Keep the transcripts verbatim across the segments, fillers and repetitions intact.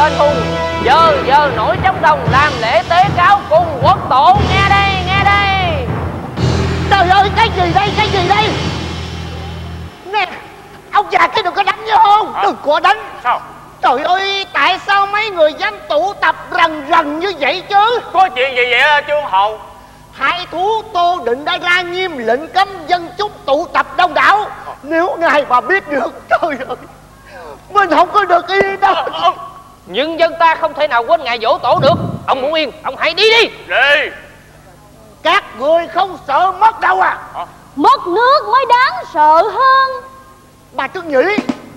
đền hùng, giờ giờ nổi trống đồng làm lễ tế cáo cùng quốc tổ. Nghe đây, nghe đây. Trời ơi, cái gì đây, cái gì đây? Nè, ông già cái đừng có đánh nhau không? Đừng có đánh. Sao? Trời ơi, tại sao mấy người dám tụ tập rần rần như vậy chứ? Có chuyện gì vậy Trương Hầu? Hai thú Tô Định đã ra nghiêm lệnh cấm dân chúng tụ tập đông đảo. Nếu ngài mà biết được, trời ơi, mình không có được yên đâu. Nhưng dân ta không thể nào quên ngày giỗ tổ được. Ông muốn yên, ông hãy đi đi. Đi. Các người không sợ mất đâu à? Mất nước mới đáng sợ hơn. Bà Trương Nhĩ,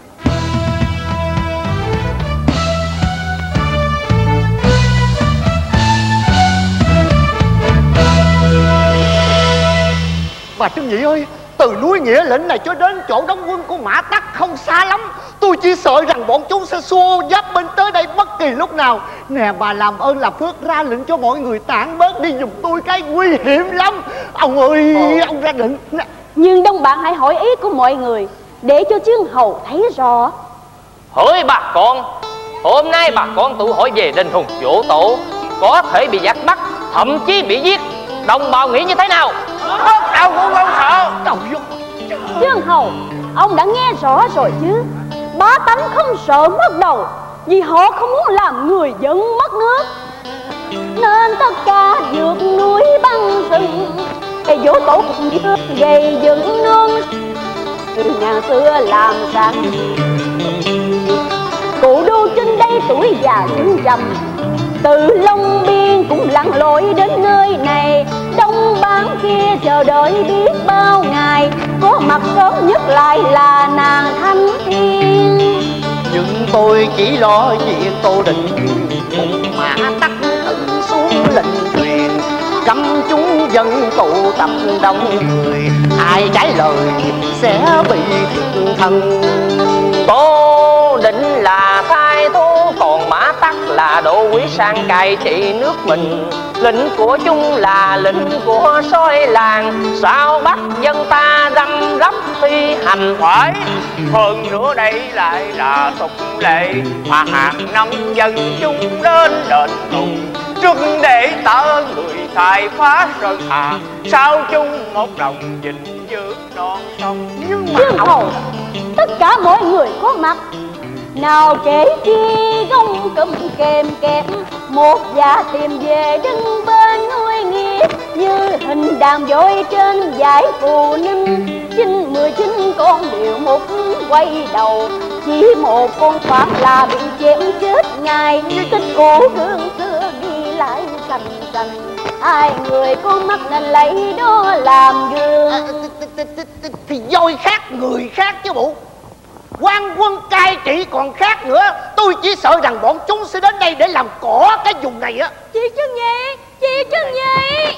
bà Trương Nhĩ ơi, từ núi Nghĩa Lĩnh này cho đến chỗ đóng quân của Mã Tắc không xa lắm. Tôi chỉ sợ rằng bọn chúng sẽ xô giáp binh tới đây bất kỳ lúc nào. Nè, bà làm ơn làm phước ra lệnh cho mọi người tản bớt đi giùm tôi, cái nguy hiểm lắm. Ông ơi, Ồ. ông ra lệnh. Nhưng đông bạn hãy hỏi ý của mọi người để cho Chương Hầu thấy rõ. Hỡi bà con, hôm nay bà con tụ hội về đền hùng giỗ tổ, có thể bị giặc bắt, thậm chí bị giết. Đồng bào nghĩ như thế nào? Đâu cũng không sợ. Chương Hầu, ông đã nghe rõ rồi chứ. Bá tánh không sợ mất đầu, vì họ không muốn làm người dân mất nước. Nên tất cả vượt núi băng rừng, để giỗ tổ cùng nước gây dựng nương. Từ ngàn xưa làm sẵn, cụ đô trên đây tuổi già đứng trầm. Từ Long Biên cũng lặn lội đến nơi này, đông bán kia chờ đợi biết bao ngày. Có mặt sớm nhất lại là nàng Thanh Thiên. Nhưng tôi chỉ lo việc Tô Định, một Mã Tắc tự xuống lệnh truyền cấm chúng dân tụ tập đông người. Ai trái lời sẽ bị thiệt thân. Tô Định là thái thú, còn Mã Tắc là độ quý sang cai trị nước mình. Lệnh của chúng là lệnh của sói làng, sao bắt dân ta răm rắp thi hành? Phải, hơn nữa đây lại là tục lệ mà hàng năm dân chúng đến đền hùng trước để tớ người khai phá sơn hà, sao chung một đồng gìn giữ non sông. Nhưng mà Chương Hầu, tất cả mọi người có mặt, nào kể chi gông cụm kèm kẹp, một dạ tìm về đứng bên nuôi nghiệp, như hình đàn voi trên dải phù ninh. Chín mười chín con đều một quay đầu, chỉ một con thoát là bị chém chết ngay. Tích cổ gương xưa ghi lại sành sành, hai người con mắt nên lấy đó làm gương. Thì voi khác người khác chứ bộ. Quan quân cai trị còn khác nữa. Tôi chỉ sợ rằng bọn chúng sẽ đến đây để làm cỏ cái vùng này á. Chị Trương Nhi, chị Trương Nhi,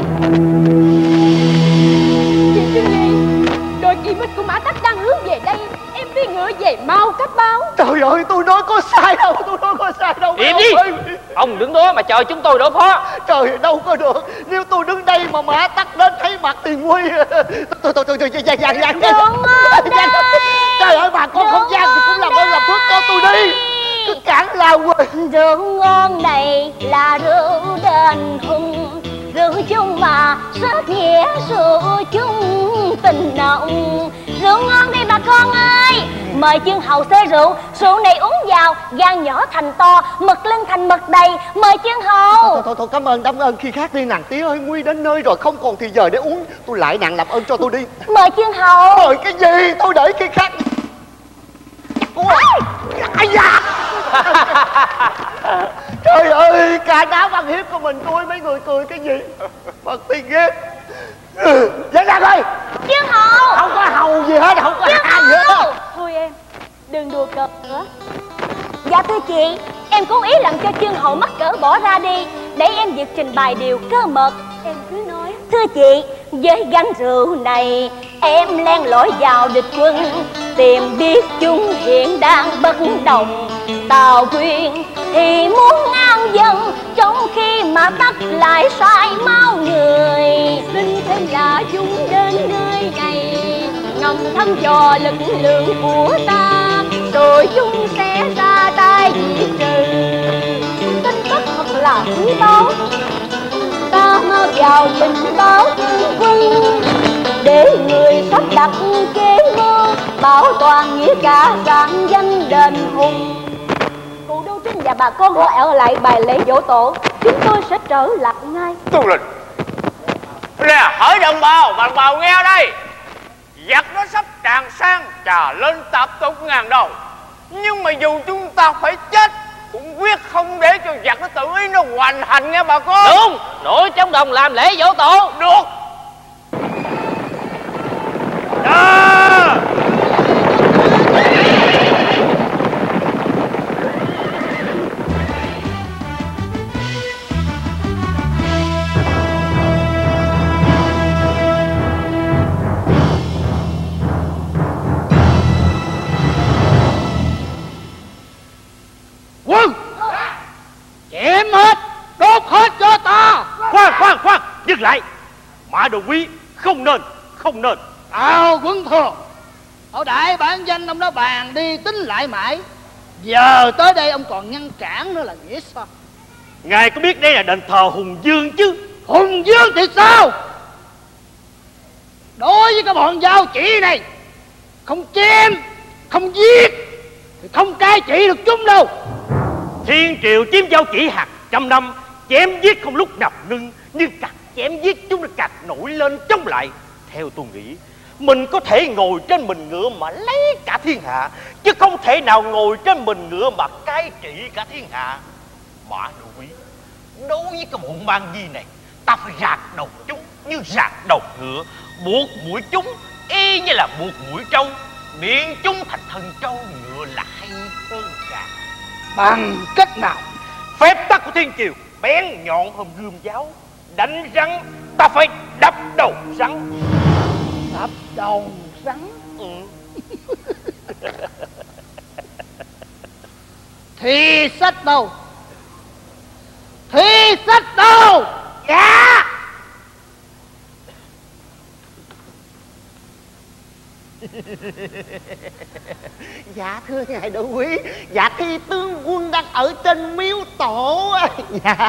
chị Trương Nhi, đội kỵ binh của Mã Tắc đang hướng về đây. Em phi ngựa về mau cấp báo. Trời ơi, tôi nói có sai đâu, tôi nói có sai đâu. Im đi, ông đứng đó mà chờ chúng tôi đối phó. Trời ơi, đâu có được. Nếu tôi đứng đây mà Mã Tắc đến thấy mặt thì nguy. Tôi tôi tôi tôi gian gian gian. Trời ơi, bà con không gian thì cũng làm ơn làm phước cho tôi đi. Cứ cản lao quên. Rượu ngon này là rượu đền hùng, rượu chung mà rất nghĩa rượu chung tình nồng. Rượu ngon đây bà con ơi, mời Chương Hầu xê rượu. Rượu này uống vào gan nhỏ thành to, mực lưng thành mực đầy. Mời Chương Hầu. Thôi thôi thôi, cảm ơn cảm ơn. Khi khác đi nàng tía ơi, nguy đến nơi rồi không còn thì giờ để uống. Tôi lại nàng làm ơn cho tôi đi. Mời Chương Hầu. Mời cái gì, tôi để khi khác. Ai da. Trời ơi, cả đám ăn hiếp của mình tôi, mấy người cười cái gì bật tiên ghét. Dậy ra coi. Chương Hầu. Không có hầu gì hết, không có hạ gì hết. Thôi em, đừng đùa cợt nữa. Dạ thưa chị, em cố ý làm cho Chương Hầu mắc cỡ bỏ ra đi, để em việc trình bày điều cơ mật. Em cứ nói. Thưa chị, với gánh rượu này em len lỏi vào địch quân, tìm biết chúng hiện đang bất đồng. Tào Quyên thì muốn ngang dân, trong khi mà Tắc lại sai mau người. Xin thêm là chúng đến nơi này, ngầm thăm dò lực lượng của ta. rồi chúng sẽ ra tay diệt trừ. Tin tức thật là quý báu, ta mau vào trình báo tướng quân, để người sắp đặt kế mưu bảo toàn nghĩa cả rạng danh đền hùng. Cụ Đô Trinh và bà con họ ở lại bài lễ dỗ tổ, chúng tôi sẽ trở lại ngay. Tuân lệnh. Nè, hỡi đồng bào, đồng bào nghe đây, giặc nó sắp tràn sang trà lên tạp tục ngàn đầu, nhưng mà dù chúng ta phải chết cũng quyết không để cho giặc nó tự ý nó hoành hành nghe bà con. Đúng, nổi trong đồng làm lễ dỗ tổ. Được. Đó. Quân chém hết, đốt hết cho ta. Khoan khoan khoan, dừng lại. Mã Đồ Quý không nên, không nên. Tào Quận Thừa, ở đại bản danh ông đã bàn đi tính lại mãi, giờ tới đây ông còn ngăn cản nữa là nghĩa sao? Ngài có biết đây là đền thờ Hùng Dương chứ? Hùng Dương thì sao? Đối với cái bọn giao chỉ này, không chém, không giết thì không cai trị được chúng đâu. Thiên triều chiếm giao chỉ hàng trăm năm, chém giết không lúc nào ngưng, nhưng càng chém giết chúng nó càng nổi lên chống lại. Theo tôi nghĩ, mình có thể ngồi trên mình ngựa mà lấy cả thiên hạ, chứ không thể nào ngồi trên mình ngựa mà cai trị cả thiên hạ. Mã Đồ Quý, đối với cái bọn ban di này, ta phải rạc đầu chúng như rạc đầu ngựa, buộc mũi chúng y như là buộc mũi trâu, biến chúng thành thân trâu ngựa là hay hơn cả. Bằng cách nào? Phép tắc của thiên triều bén nhọn hơn gươm giáo. Đánh rắn ta phải đập đầu rắn. Đập đầu rắn? Ừ. Thi sách đâu? Thi sách đâu? Dạ. Dạ thưa ngài Đô Quý, dạ thi tướng quân đang ở trên miếu tổ. Dạ.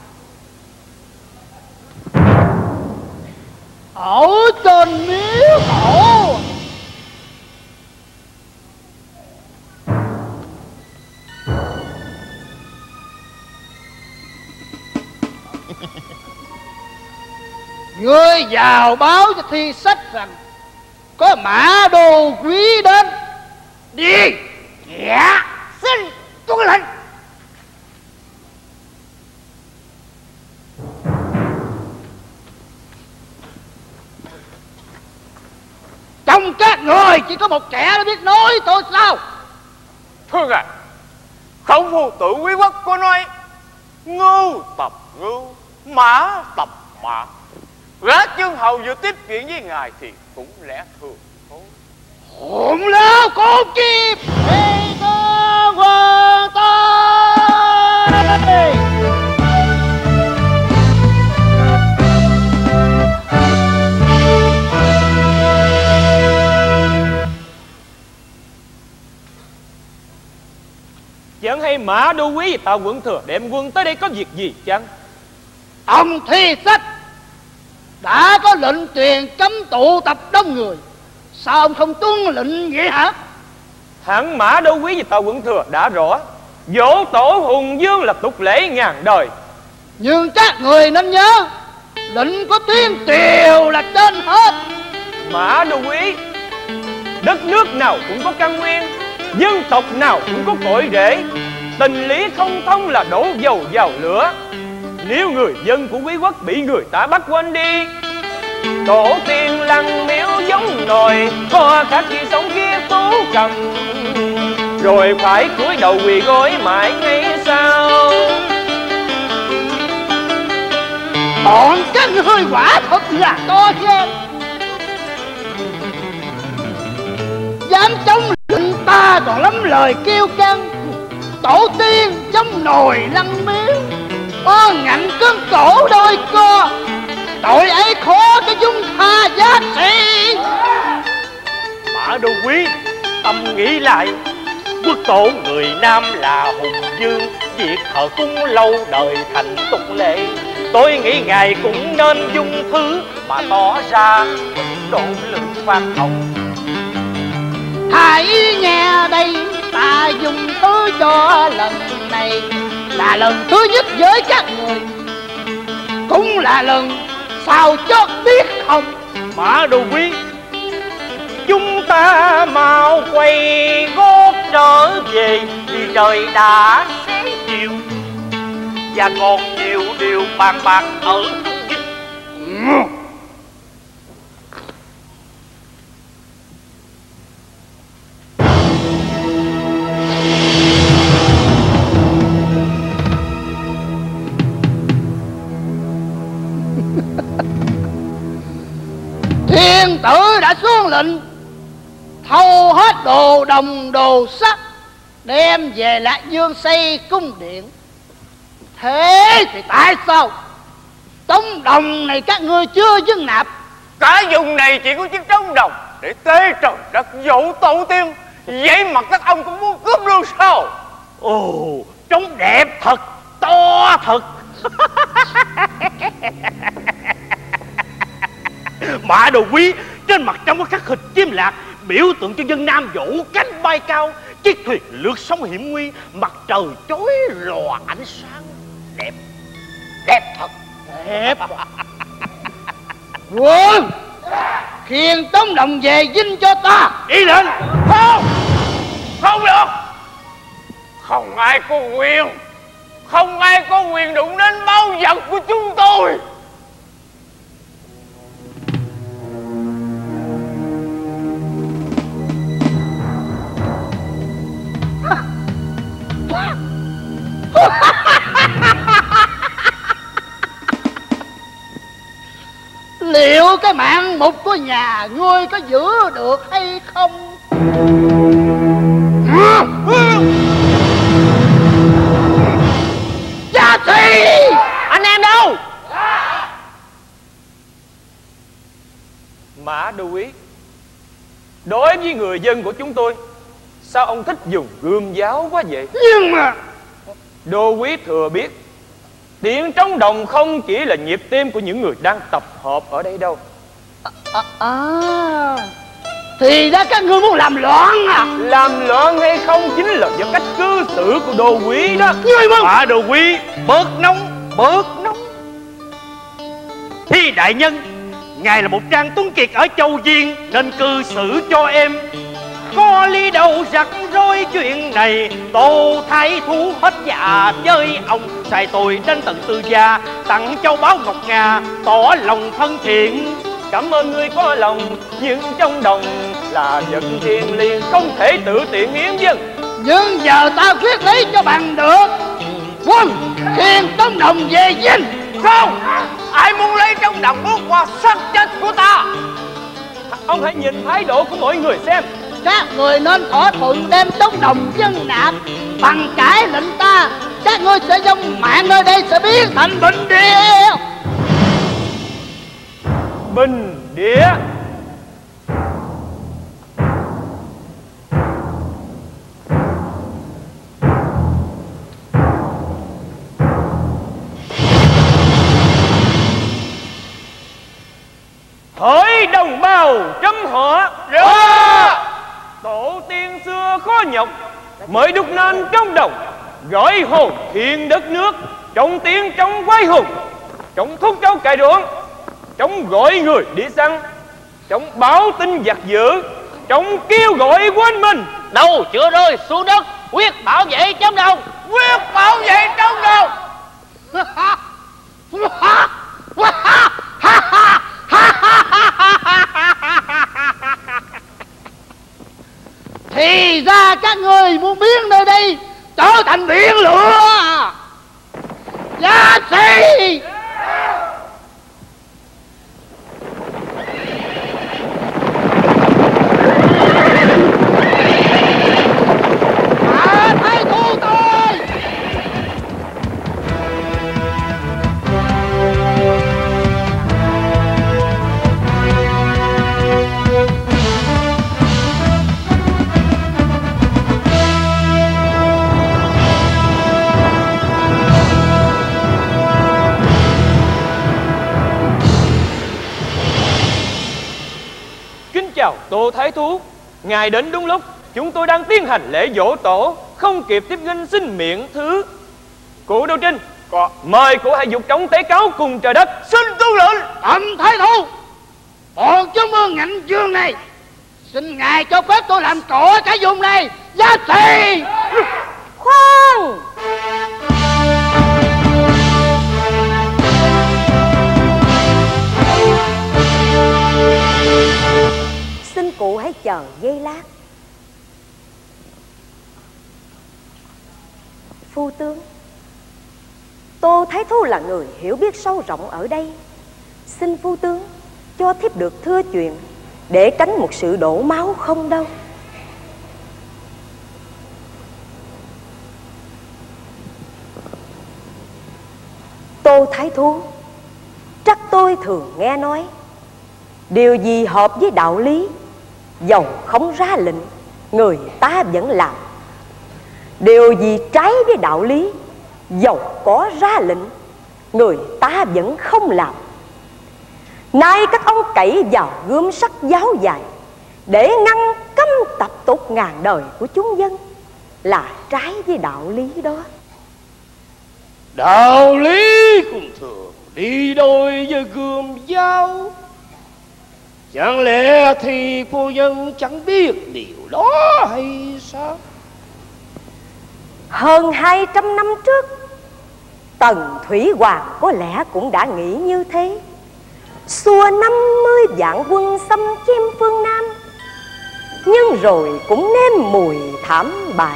Ở trên miếu tổ. Ngươi vào báo cho thi sách rằng có Mã Đồ Quý đến. Đi. Dạ. Xin tuân lệnh. Trong các người chỉ có một kẻ đã biết nói tôi sao? Thưa ngài, Khổng Phu Tử Quý Quốc có nói ngưu tập ngưu, mã tập mã. Gã Chương Hầu vừa tiếp chuyện với ngài thì cũng lẽ thường thôi. Hỗn lao cốt chim đi cơ quan tay. Chẳng hay Mã Đô Quý và Tào Quận Thừa đem quân tới đây có việc gì chăng? Ông thi sách đã có lệnh truyền cấm tụ tập đông người, sao ông không tuân lệnh vậy hả? Hẳn Mã Đô Quý và Tào Quận Thừa đã rõ, dỗ tổ Hùng Dương là tục lễ ngàn đời. Nhưng các người nên nhớ, lệnh của thiên triều là trên hết. Mã Đô Quý, đất nước nào cũng có căn nguyên, dân tộc nào cũng có cội rễ, tình lý không thông là đổ dầu vào lửa. Nếu người dân của quý quốc bị người ta bắt quên đi, tổ tiên lăng miếu giống nồi, có khác gì sống kia tú cầm, rồi phải cúi đầu quỳ gối mãi ngay sao? Bọn các ngươi quả thật là to gan, dám chống lệnh ta còn lắm lời kêu căng. Tổ tiên giống nồi lăng miếu, có ngạnh cơn cổ đôi co, tội ấy khó cho chúng tha giá trị. Mã Đô Quý, tâm nghĩ lại, Quốc tổ người Nam là hùng vương, việc thờ cúng lâu đời thành tục lệ. Tôi nghĩ ngài cũng nên dung thứ mà tỏ ra độ lượng khoan hồng. Hãy nghe đây, ta dùng thứ cho lần này là lần thứ nhất với các người, cũng là lần sao chót biết không? Mã Đồ Quý, chúng ta mau quay gót trở về, vì trời đã xế chiều và còn nhiều điều bàn bạc ở Trung Dinh. Thiên tử đã xuống lệnh thâu hết đồ đồng đồ sắt, đem về Lạc Dương xây cung điện. Thế thì tại sao trống đồng này các ngươi chưa dâng nạp? Cả vùng này chỉ có chiếc trống đồng để tế trời đất dỗ tổ tiên, vậy mà các ông cũng muốn cướp luôn sao? Ồ, trống đẹp thật, to thật. Mã Đồ Quý, trên mặt trống có khắc hình chim lạc, biểu tượng cho dân Nam vỗ cánh bay cao. Chiếc thuyền lướt sóng hiểm nguy, mặt trời chói lòa ánh sáng. Đẹp, đẹp thật, đẹp. Quân, khiêng trống đồng về dinh cho ta. Ý lệnh. Không, không được. Không ai có quyền, không ai có quyền đụng đến báu vật của chúng tôi. Liệu cái mạng mục của nhà ngươi có giữ được hay không? Cha Sĩ! Anh em đâu? Mã Đô Úy, đối với người dân của chúng tôi, sao ông thích dùng gươm giáo quá vậy? Nhưng mà Đô Úy thừa biết, tiếng trống đồng không chỉ là nhịp tim của những người đang tập hợp ở đây đâu. À, à, thì ra các ngươi muốn làm loạn à? Làm loạn hay không chính là do cách cư xử của Đô Úy đó. Ngươi mừng Mã Đồ Quý, bớt nóng, bớt nóng. Thi đại nhân, ngài là một trang tuấn kiệt ở Châu Viên, nên cư xử cho em. Có lý đâu rắc rối chuyện này, Tô Thái Thú hết dạ với ông. Sai tôi đến tận Tư Gia, tặng châu báu ngọc ngà, tỏ lòng thân thiện. Cảm ơn ngươi có lòng, nhưng trong đồng là vật thiêng liêng, không thể tự tiện hiến dân. Nhưng giờ ta quyết lấy cho bằng được. Quân, khiêng trống đồng về dinh. Không, ai muốn lấy trống đồng bước qua xác chết của ta. Ông hãy nhìn thái độ của mọi người xem. Các người nên thỏa thuận đem trống đồng dân nạp, bằng cãi lệnh ta, các ngươi sẽ dông mạng nơi đây sẽ biến thành bình địa. Bình địa. Hỡi đồng bào trăm họ, Dạ. tổ tiên xưa khó nhọc mới đúc nên trong đồng, gọi hồn thiên đất nước, chống tiếng chống quái hùng, chống thúc cháu cài ruộng, chống gọi người đi săn, chống báo tin giặc dữ, chống kêu gọi quên mình. Đâu chưa rơi xuống đất, quyết bảo vệ trống đồng. Quyết bảo vệ trống đồng. Thì ra các người muốn biến nơi đây trở thành biển lửa. Giá sĩ! Mã Thái Thu tôi! Tô Thái Thú, ngài đến đúng lúc. Chúng tôi đang tiến hành lễ giỗ tổ, không kịp tiếp nghênh xin miễn thứ. Cụ Đô Trinh, có. Mời cụ hãy dục trống tế cáo cùng trời đất. Xin tuân lệnh. Bẩm Thái Thú, bọn chúng ương ngạnh dương này, xin ngài cho phép tôi làm trọ cái vùng này. Giá trị. Khoan, xin cụ hãy chờ giây lát. Phu tướng, Tô Thái Thú là người hiểu biết sâu rộng ở đây. Xin phu tướng cho thiếp được thưa chuyện, để tránh một sự đổ máu không đâu. Tô Thái Thú, chắc tôi thường nghe nói, điều gì hợp với đạo lý, dầu không ra lệnh, người ta vẫn làm. Điều gì trái với đạo lý, dầu có ra lệnh, người ta vẫn không làm. Nay các ông cậy vào gươm sắt giáo dài để ngăn cấm tập tục ngàn đời của chúng dân, là trái với đạo lý đó. Đạo lý cũng thường đi đôi với gươm dao. Chẳng lẽ thì phu nhân chẳng biết điều đó hay sao? Hơn hai trăm năm trước, Tần Thủy Hoàng có lẽ cũng đã nghĩ như thế. Xua năm mươi vạn quân xâm chiếm phương Nam, nhưng rồi cũng nếm mùi thảm bại.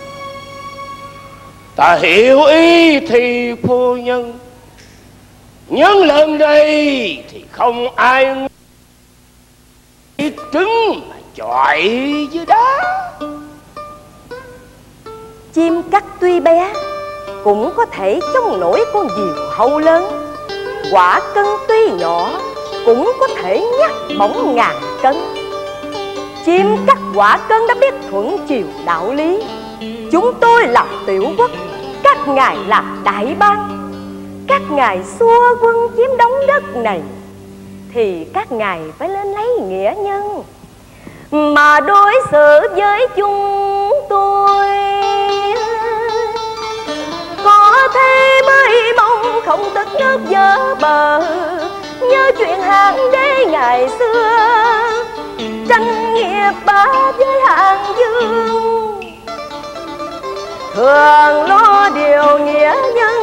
Ta hiểu ý thì phu nhân, nhưng lần đây thì không ai nghĩ trứng mà chọi với đá. Chim cắt tuy bé cũng có thể chống nổi con diều hâu lớn. Quả cân tuy nhỏ cũng có thể nhắc bổng ngàn cân. Chim cắt quả cân đã biết thuận chiều đạo lý. Chúng tôi là tiểu quốc, các ngài là đại bang. Các ngài xua quân chiếm đóng đất này, thì các ngài phải lên lấy nghĩa nhân mà đối xử với chúng tôi. Có thế mới mong không tất nước dở bờ, nhớ chuyện Hán Đế ngày xưa, tranh nghiệp bá với Hán Dương. Thường lo điều nghĩa nhân,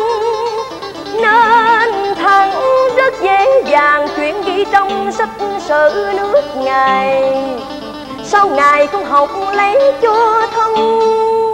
nên thắng rất dễ dàng chuyện ghi trong sách sử nước Ngài. Sau Ngài cũng học lấy cho thông.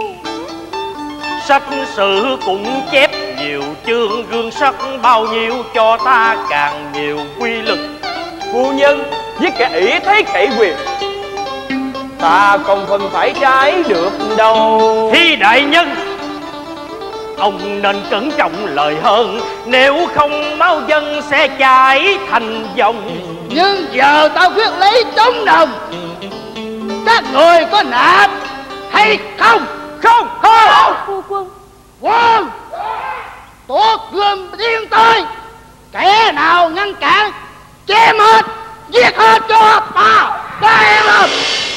Sách sử cũng chép nhiều chương gương sắc, bao nhiêu cho ta càng nhiều quy lực. Phu nhân với kẻ ỷ thế kỵ quyền, ta không phần phải trái được đâu. Thi đại nhân, ông nên cẩn trọng lời hơn, nếu không máu dân sẽ chảy thành dòng. Nhưng giờ ta quyết lấy trống đồng, các người có nạp hay không? Không, không. Phu quân, Quân tuốt gươm tiến tới, kẻ nào ngăn cản chém hết, giết hết cho ta. Đây là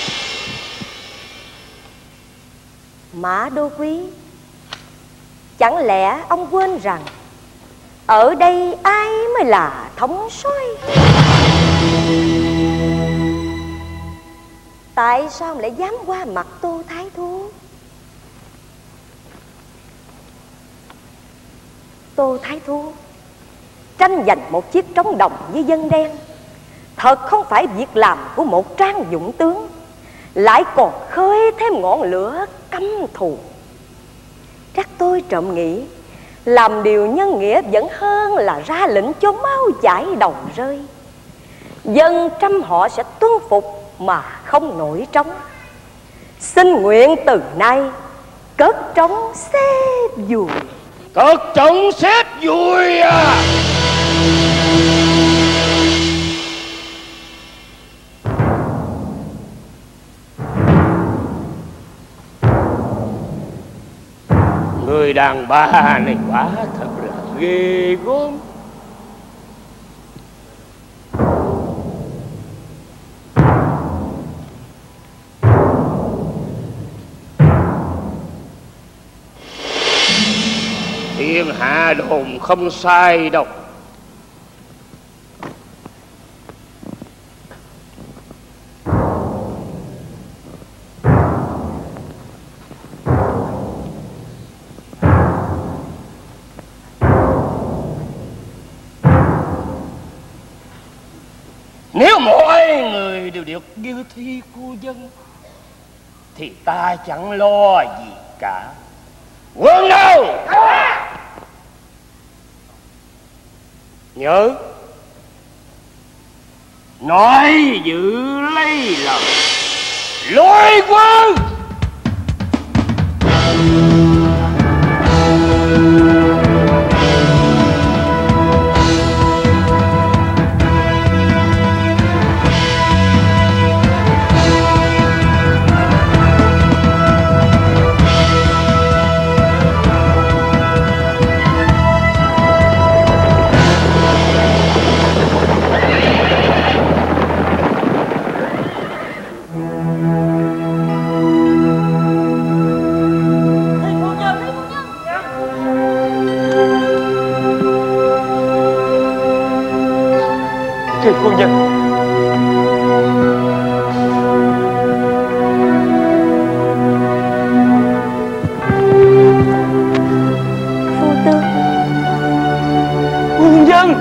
Mã Đô Quý, chẳng lẽ ông quên rằng ở đây ai mới là thống soái? Tại sao ông lại dám qua mặt Tô Thái Thú? Tô Thái Thú, tranh giành một chiếc trống đồng với dân đen thật không phải việc làm của một trang dũng tướng, lại còn khơi thêm ngọn lửa căm thù. Chắc tôi trộm nghĩ làm điều nhân nghĩa vẫn hơn là ra lệnh cho máu chảy đầu rơi. Dân trăm họ sẽ tuân phục mà không nổi trống. Xin nguyện từ nay cất trống xếp dùi. cất trống xếp dùi à. Người đàn bà này quả thật là ghê gớm. Điện hạ đồn không sai đâu. Nếu mọi người đều được như Thi cô dân thì ta chẳng lo gì cả. Quân đâu? Nhớ nói giữ lấy lòng lôi quân. Thì phu nhân. Phu tư. Phu nhân.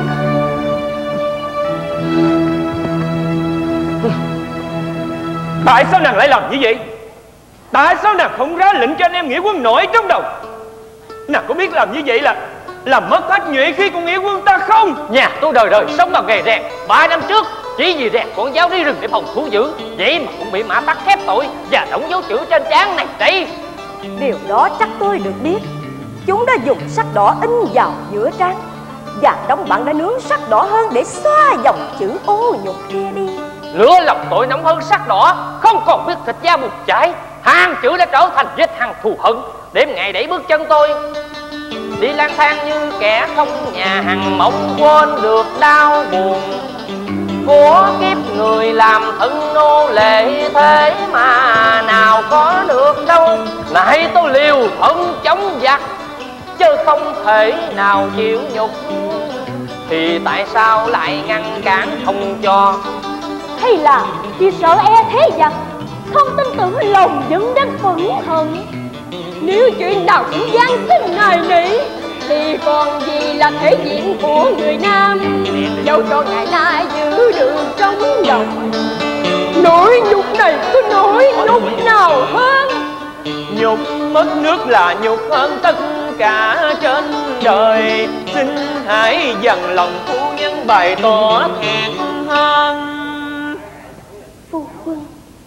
Tại sao nàng lại làm như vậy? Tại sao nàng không ra lệnh cho anh em nghĩa quân nổi trong đầu? Nàng có biết làm như vậy là làm mất hết nhuệ khí của nghĩa quân ta không? Nhà tôi đời đời sống bằng nghề rèn. Ba năm trước chỉ vì rèn con dao đi rừng để phòng thú dữ, vậy mà cũng bị Mã Tắc khép tội và đóng dấu chữ trên trán này đây. Điều đó chắc tôi được biết. Chúng đã dùng sắt đỏ in vào giữa trán, và đông bạn đã nướng sắt đỏ hơn để xóa dòng chữ ô nhục kia đi. Lửa lòng tội nóng hơn sắt đỏ, không còn biết thịt da bùn chảy. Hàng chữ đã trở thành vết hằn thù hận, đêm ngày đẩy bước chân tôi đi lang thang như kẻ không nhà, hằng mong quên được đau buồn của kiếp người làm thân nô lệ. Thế mà nào có được đâu, nay tôi liều thân chống giặc chứ không thể nào chịu nhục, thì tại sao lại ngăn cản không cho? Hay là vì sợ e thế giặc, không tin tưởng lòng vẫn đang phẫn hận? Nếu chuyện nào cũng gian sinh nài nỉ thì còn gì là thể diện của người nam, dẫu cho ngày nay giữ được trong lòng. Nỗi nhục này có nỗi nhục nào hơn? Nhục mất nước là nhục hơn tất cả trên đời. Xin hãy dằn lòng phu nhân bày tỏ thẹn hơn. Phu quân,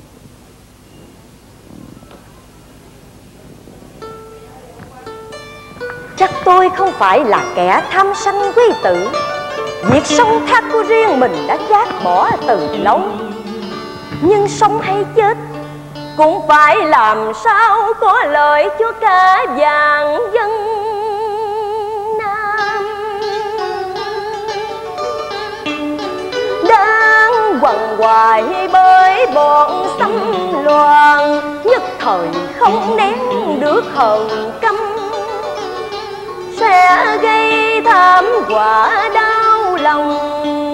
chắc tôi không phải là kẻ tham sanh quý tử. Việc sống thác của riêng mình đã gác bỏ từ lâu, nhưng sống hay chết cũng phải làm sao có lợi cho cả vạn dân Nam. Đang quằn quại bởi bọn xâm loạn, nhất thời không nén được hờn căm, sẽ gây thảm họa đau lòng.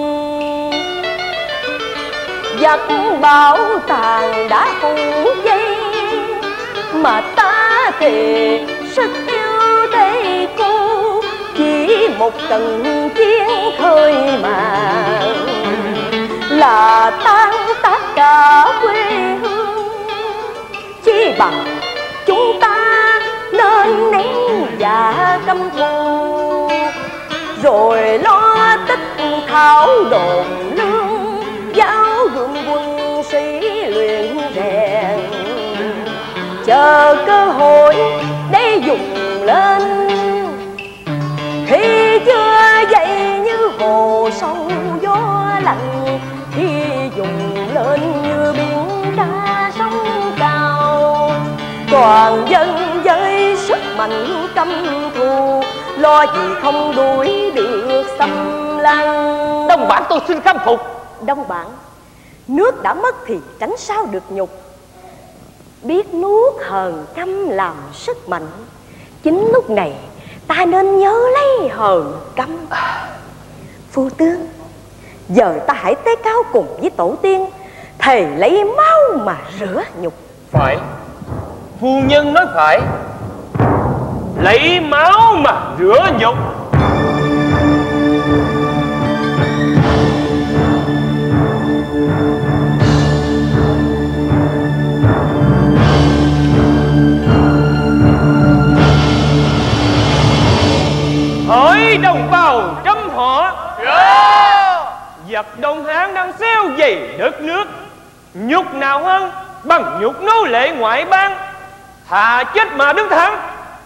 Giặc bảo tàng đã phủ dây, mà ta thì rất yêu Tây cô, chỉ một trận chiến khơi mà là tan tác cả quê hương. Chỉ bằng chúng ta nên nén dạ căm thù, rồi lo tích thảo đồn lương, giáo gươm quân sĩ luyện rèn, chờ cơ hội để dùng lên. Khi chưa dậy như hồ sâu gió lạnh, khi dùng lên như biển đá sóng cao. Toàn dân với sức mạnh căm thù, lo gì không đuổi được xâm lăng. Đông bản tôi xin khâm phục. Đông bản, nước đã mất thì tránh sao được nhục. Biết nuốt hờn căm làm sức mạnh, chính lúc này ta nên nhớ lấy hờn căm. Phu tướng, giờ ta hãy tế cáo cùng với tổ tiên, thề lấy máu mà rửa nhục. Phải, phu nhân nói phải, lấy máu mà rửa nhục. Hỏi đồng bào trăm họ, giặc Đông Hán đang xéo dày đất nước, nhục nào hơn bằng nhục nô lệ ngoại bang, thà chết mà đứng thẳng,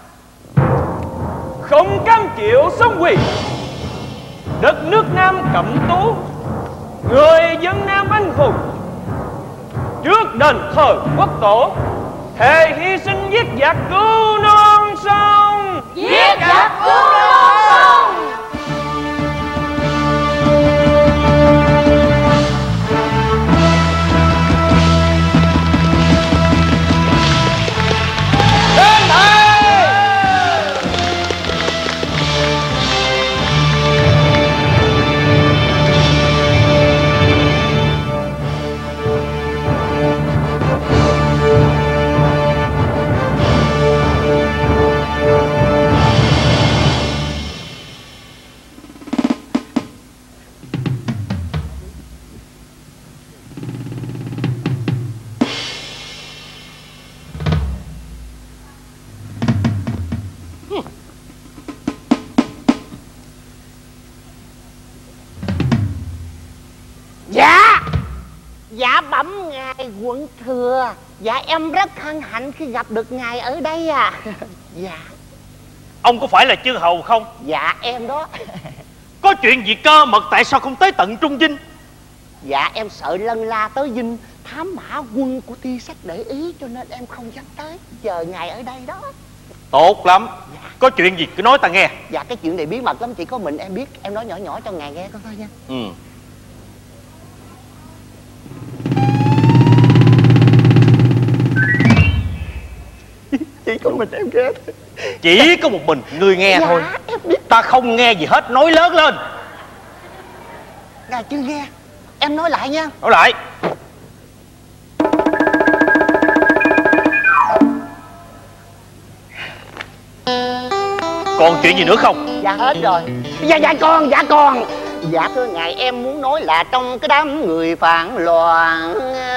không cam chịu sống quỳ. Đất nước Nam cẩm tú, người dân Nam anh hùng, trước đền thờ quốc tổ, thề hy sinh giết giặc cứu non sông. Giết giặc cứu non sông. Dạ, dạ bẩm ngài quận thừa, dạ em rất hân hạnh khi gặp được ngài ở đây à. Dạ. Ông có phải là Chư Hầu không? Dạ em đó. Có chuyện gì cơ mật tại sao không tới tận Trung Dinh? Dạ em sợ lân la tới Dinh thám mã quân của Ti Sách để ý, cho nên em không dám tới. Chờ ngài ở đây đó. Tốt lắm. Dạ. Có chuyện gì cứ nói ta nghe. Dạ cái chuyện này bí mật lắm, chỉ có mình em biết. Em nói nhỏ nhỏ cho ngài nghe coi thôi nha. Ừ. Chỉ có mình em nghe thôi. Chỉ có một mình ngươi nghe dạ, thôi. Em biết. Ta không nghe gì hết, nói lớn lên. Ngài chưa nghe. Em nói lại nha. Nói lại. Còn chuyện gì nữa không? Dạ hết rồi. Dạ dạ con, dạ con. Dạ thưa ngài, em muốn nói là trong cái đám người phản loạn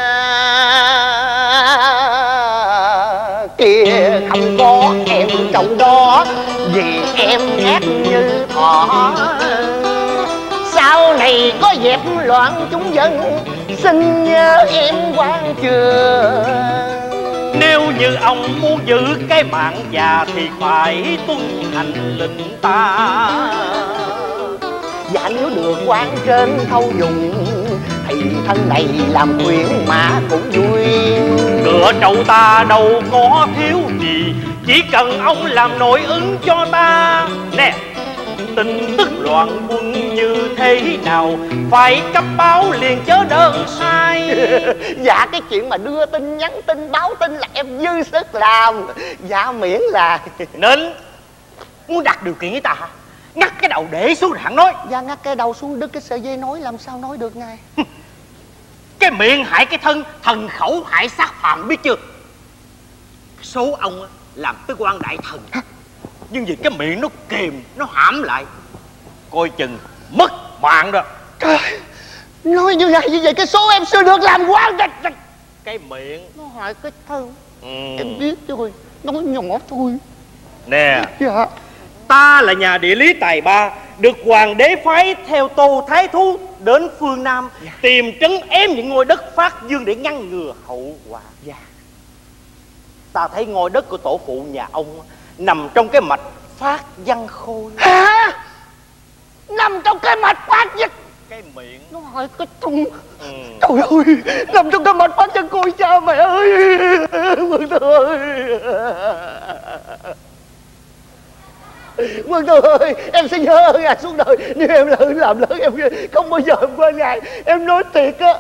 kia không có em trong đó, vì em ác như thỏ. Sau này có dẹp loạn chúng dân, xin nhớ em quan chưa. Nếu như ông muốn giữ cái mạng già thì phải tuân hành lệnh ta. Dạ nếu được quan trên thâu dùng thì thân này làm khuyển mã cũng vui. Ngựa trâu ta đâu có thiếu gì, chỉ cần ông làm nội ứng cho ta. Nè, tin tức loạn quân như thế nào phải cấp báo liền chớ đơn sai. Dạ cái chuyện mà đưa tin nhắn tin báo tin là em dư sức làm. Dạ miễn là nên muốn đặt điều kiện với ta hả? Ngắt cái đầu để xuống rồi hẳn nói. Dạ ngắt cái đầu xuống, đứt cái sợi dây nói làm sao nói được ngài. Cái miệng hại cái thân, thần khẩu hại sát phạm, biết chưa? Số ông làm tới quan đại thần, nhưng vì cái miệng nó kìm, nó hãm lại, coi chừng mất mạng rồi. Trời, nói như ngài như vậy cái số em chưa được làm quan đại thần. Cái miệng nó hại cái thân. ừ. Em biết rồi, nói nhỏ thôi. Nè, dạ. ta là nhà địa lý tài ba, được hoàng đế phái theo Tô Thái Thú đến phương Nam, dạ. tìm trấn ém những ngôi đất Phát Dương để ngăn ngừa hậu quả. Dạ. Ta thấy ngôi đất của tổ phụ nhà ông nằm trong cái mạch Phát Văn Khôi. Hả? Nằm trong cái mạch Phát Văn. Cái miệng nó hỏi cái thùng ừ. Trời ơi, nằm trong cái mạch Phát Văn Khôi, cha mẹ ơi. Quân Thư ơi, Quân Thư ơi, em sẽ nhớ ơn ngài suốt đời. Nếu em lớn làm lớn em không bao giờ em quên ngài. Em nói thiệt á.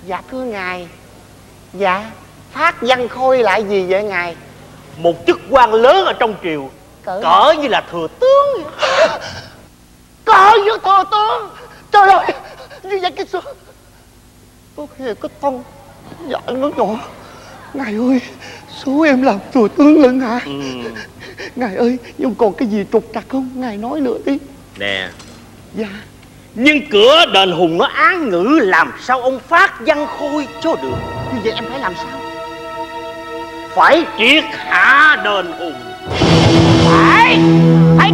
Dạ thưa ngài. Dạ Phát Văn Khôi lại gì vậy ngài? Một chức quan lớn ở trong triều, Cỡ, cỡ như là thừa tướng. Cỡ như thừa tướng. Trời ơi, như vậy cái số có hề có thông. Dạ nó nhỏ. Ngài ơi, số em làm thừa tướng lận hả? Ừ. Ngài ơi, nhưng còn cái gì trục trặc không? Ngài nói nữa đi. Nè. Dạ. Nhưng cửa đền Hùng nó án ngữ, làm sao ông Phát Văn Khôi cho được? Như vậy em phải làm sao? Phải triệt hạ đền Hùng. Phải Phải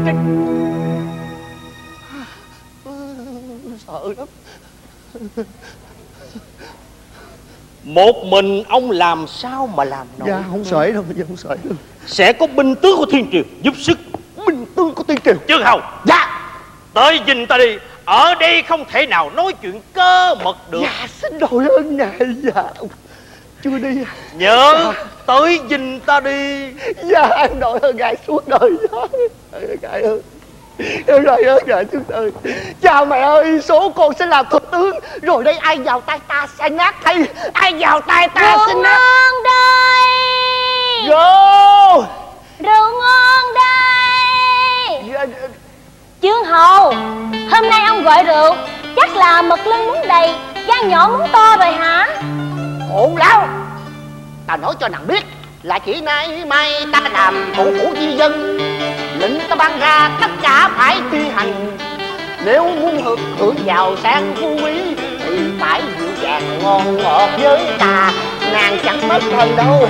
sợ lắm. Một mình ông làm sao mà làm nổi? Dạ không sợ đâu, dạ không sợ đâu. Sẽ có binh tướng của Thiên Triều giúp sức. Binh tướng của Thiên Triều? Chứ không. Dạ. Tới dinh ta đi. Ở đây không thể nào nói chuyện cơ mật được. Dạ xin đội ơn ngài. Dạ chưa đi. Nhớ dạ. Tới dinh ta đi. Dạ em đội ơn ngài suốt đời. Dạ. Ngài ơi, em đội ơn ngài suốt đời. Chào mẹ ơi, số con sẽ làm thừa tướng. Rồi đây ai vào tay ta sẽ nát thay. Ai vào tay ta rượu sẽ nát. ngon đây. Rượu Rượu ngon đây. Dạ. Chương Hầu, hôm nay ông gọi rượu chắc là mật lưng muốn đầy, gan nhỏ muốn to rồi hả? Ổn lắm. Ta nói cho nàng biết là chỉ nay mai ta làm thủ phủ di dân, lệnh ta ban ra tất cả phải thi hành. Nếu muốn hưởng, hưởng giàu sang phú quý thì phải rượu vàng ngon ngọt với ta, nàng chẳng mất thời đâu.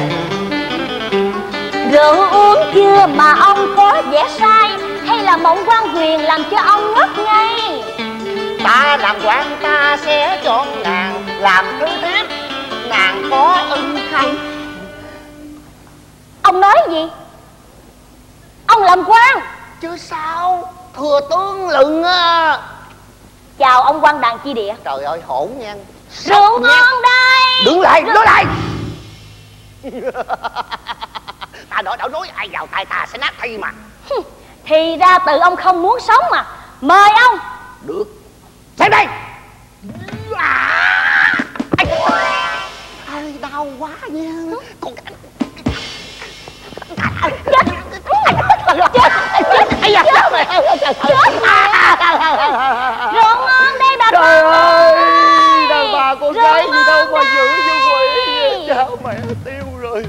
Rượu uống chưa mà ông có vẻ sai, hay là mộng quan quyền làm cho ông ngất ngay? Ta làm quan ta sẽ chọn nàng làm thứ thiếp, nàng có ưng không? Ông nói gì? Ông làm quan? Chứ sao, thừa tướng lận á. Chào ông quan đàn chi địa. Trời ơi hỗn nha. Rượu ngon đây. Đứng lại, đứng lại. Ta nói đã nói ai vào tay ta sẽ nát thay mà. Thì ra tự ông không muốn sống mà. Mời ông. Được. Xem đây. À, ai đau quá nha. Con Chết Chết Chết mày. Rượu ngon đây bà. Trời ơi, đàn bà con gái gì đâu mà dữ như quỷ. Chao mẹ tiêu rồi.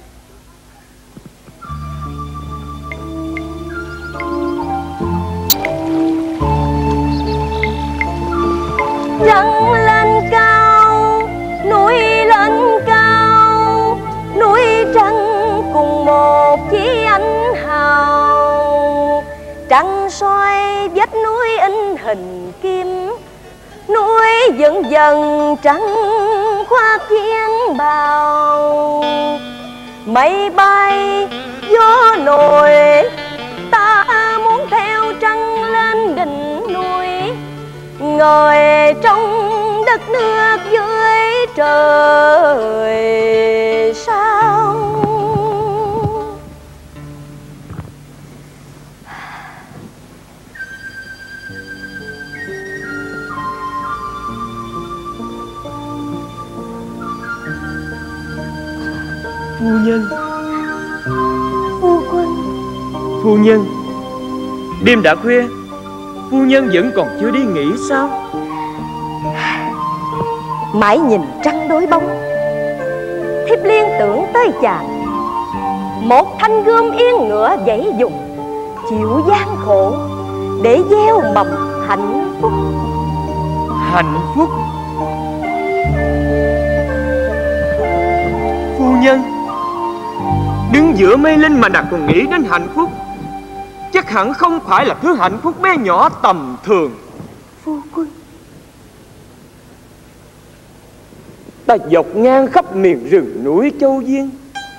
Trăng lên cao, núi lên cao, núi trăng cùng một chí ánh hào. Trăng soi vách núi in hình kim, núi dần dần trắng khoác chiến bào. Mây bay gió nổi, ta muốn theo trăng lên đỉnh núi, ngồi trong đất nước dưới trời sao. Phu nhân. Phu quân. Phu nhân, đêm đã khuya, phu nhân vẫn còn chưa đi nghỉ sao? Mãi nhìn trăng đối bóng, thiếp liên tưởng tới chàng. Một thanh gươm yên ngựa dãy dùng, chịu gian khổ để gieo mầm hạnh phúc. Hạnh phúc? Phu nhân, đứng giữa mây linh mà nàng còn nghĩ đến hạnh phúc, chắc hẳn không phải là thứ hạnh phúc bé nhỏ tầm thường. Phu quân. Ta dọc ngang khắp miền rừng núi Châu Diên,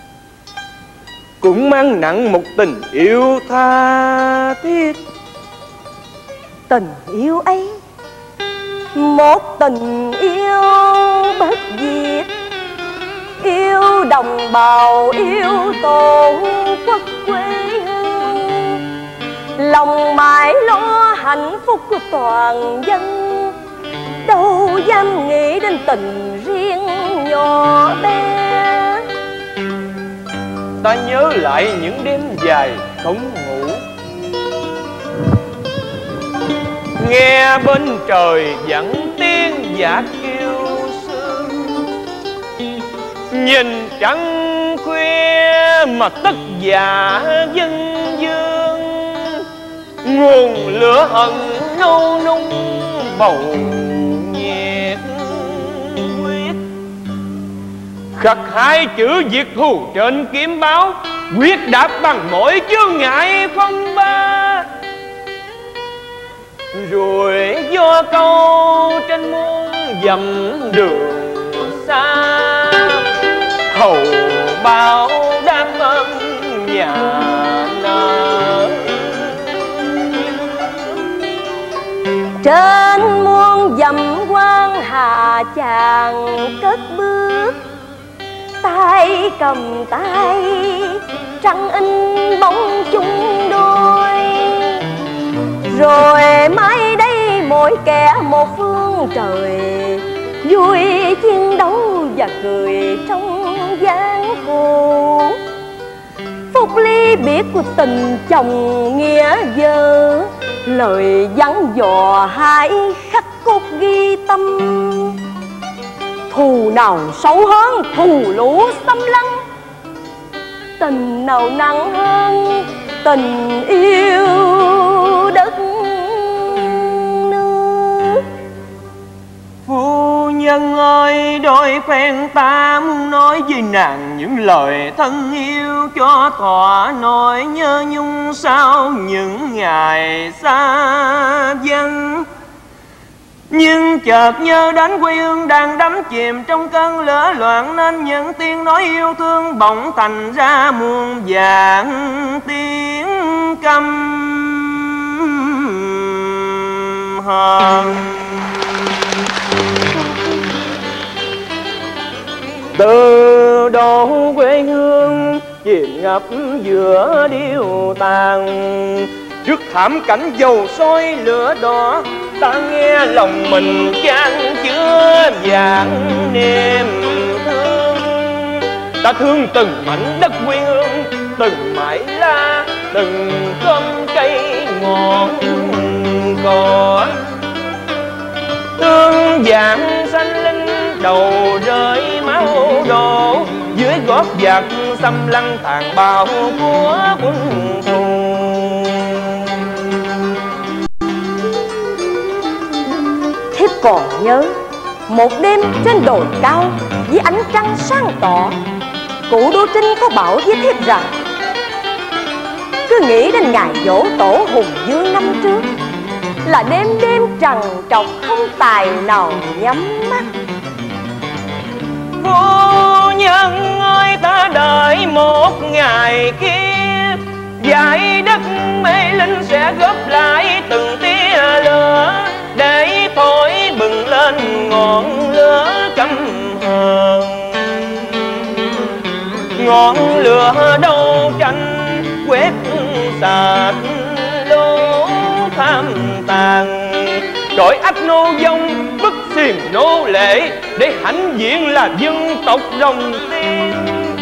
cũng mang nặng một tình yêu tha thiết. Tình yêu ấy, một tình yêu bất diệt, yêu đồng bào, yêu tổ quốc quê hương. Lòng mãi lo hạnh phúc của toàn dân, đâu dám nghĩ đến tình riêng nhỏ bé. Ta nhớ lại những đêm dài không ngủ, nghe bên trời vẳng tiếng dạt kêu sương. Nhìn trăng khuya mà tất dạ dân dương, nguồn lửa hận nâu nung bầu nhiệt huyết. Khắc hai chữ diệt thù trên kiếm báo, quyết đạp bằng mọi chướng ngại phong ba. Rồi do câu trên muôn dặm đường xa, hầu bao đáp ơn nhà nợ. Trên muôn dặm quan hà chàng cất bước, tay cầm tay trăng in bóng chung đôi. Rồi mai đây mỗi kẻ một phương trời, vui chiến đấu và cười trong gian khổ. Phúc ly biết của tình chồng nghĩa vợ, lời dặn dò hai khắc cốt ghi tâm. Thù nào xấu hơn thù lũ xâm lăng, tình nào nặng hơn tình yêu đất nước. Phu nhân ơi, đôi phen ta muốn nói với nàng những lời thân yêu, cho thỏa nỗi nhớ nhung sau những ngày xa vắng. Nhưng chợt nhớ đến quê hương đang đắm chìm trong cơn lửa loạn, nên những tiếng nói yêu thương bỗng thành ra muôn vạn tiếng căm hờn. Từ độ quê hương chìm ngập giữa điêu tàn, trước thảm cảnh dầu sôi lửa đỏ, ta nghe lòng mình chan chứa vạn niềm thương. Ta thương từng mảnh đất quê hương, từng mãi lá, từng khóm cây ngọn cỏ. Thương vạn sanh linh đầu rơi máu đổ, dưới gót giặc xâm lăng tàn bạo của quân thù. Thiếp còn nhớ một đêm trên đồi cao với ánh trăng sáng tỏ, cụ Đô Trinh có bảo với thiếp rằng cứ nghĩ đến ngày giỗ tổ Hùng Dương năm trước là đêm đêm trằn trọc không tài nào nhắm mắt. Phu nhân ơi, ta đợi một ngày kia, dải đất mê linh sẽ góp lại từng tia lửa, để thổi bừng lên ngọn lửa căm hờn. Ngọn lửa đấu tranh quét sạch lỗ tham tàn, trọi ách nô vong bức xiềng nô lệ, để hãnh diện là dân tộc rồng tiên.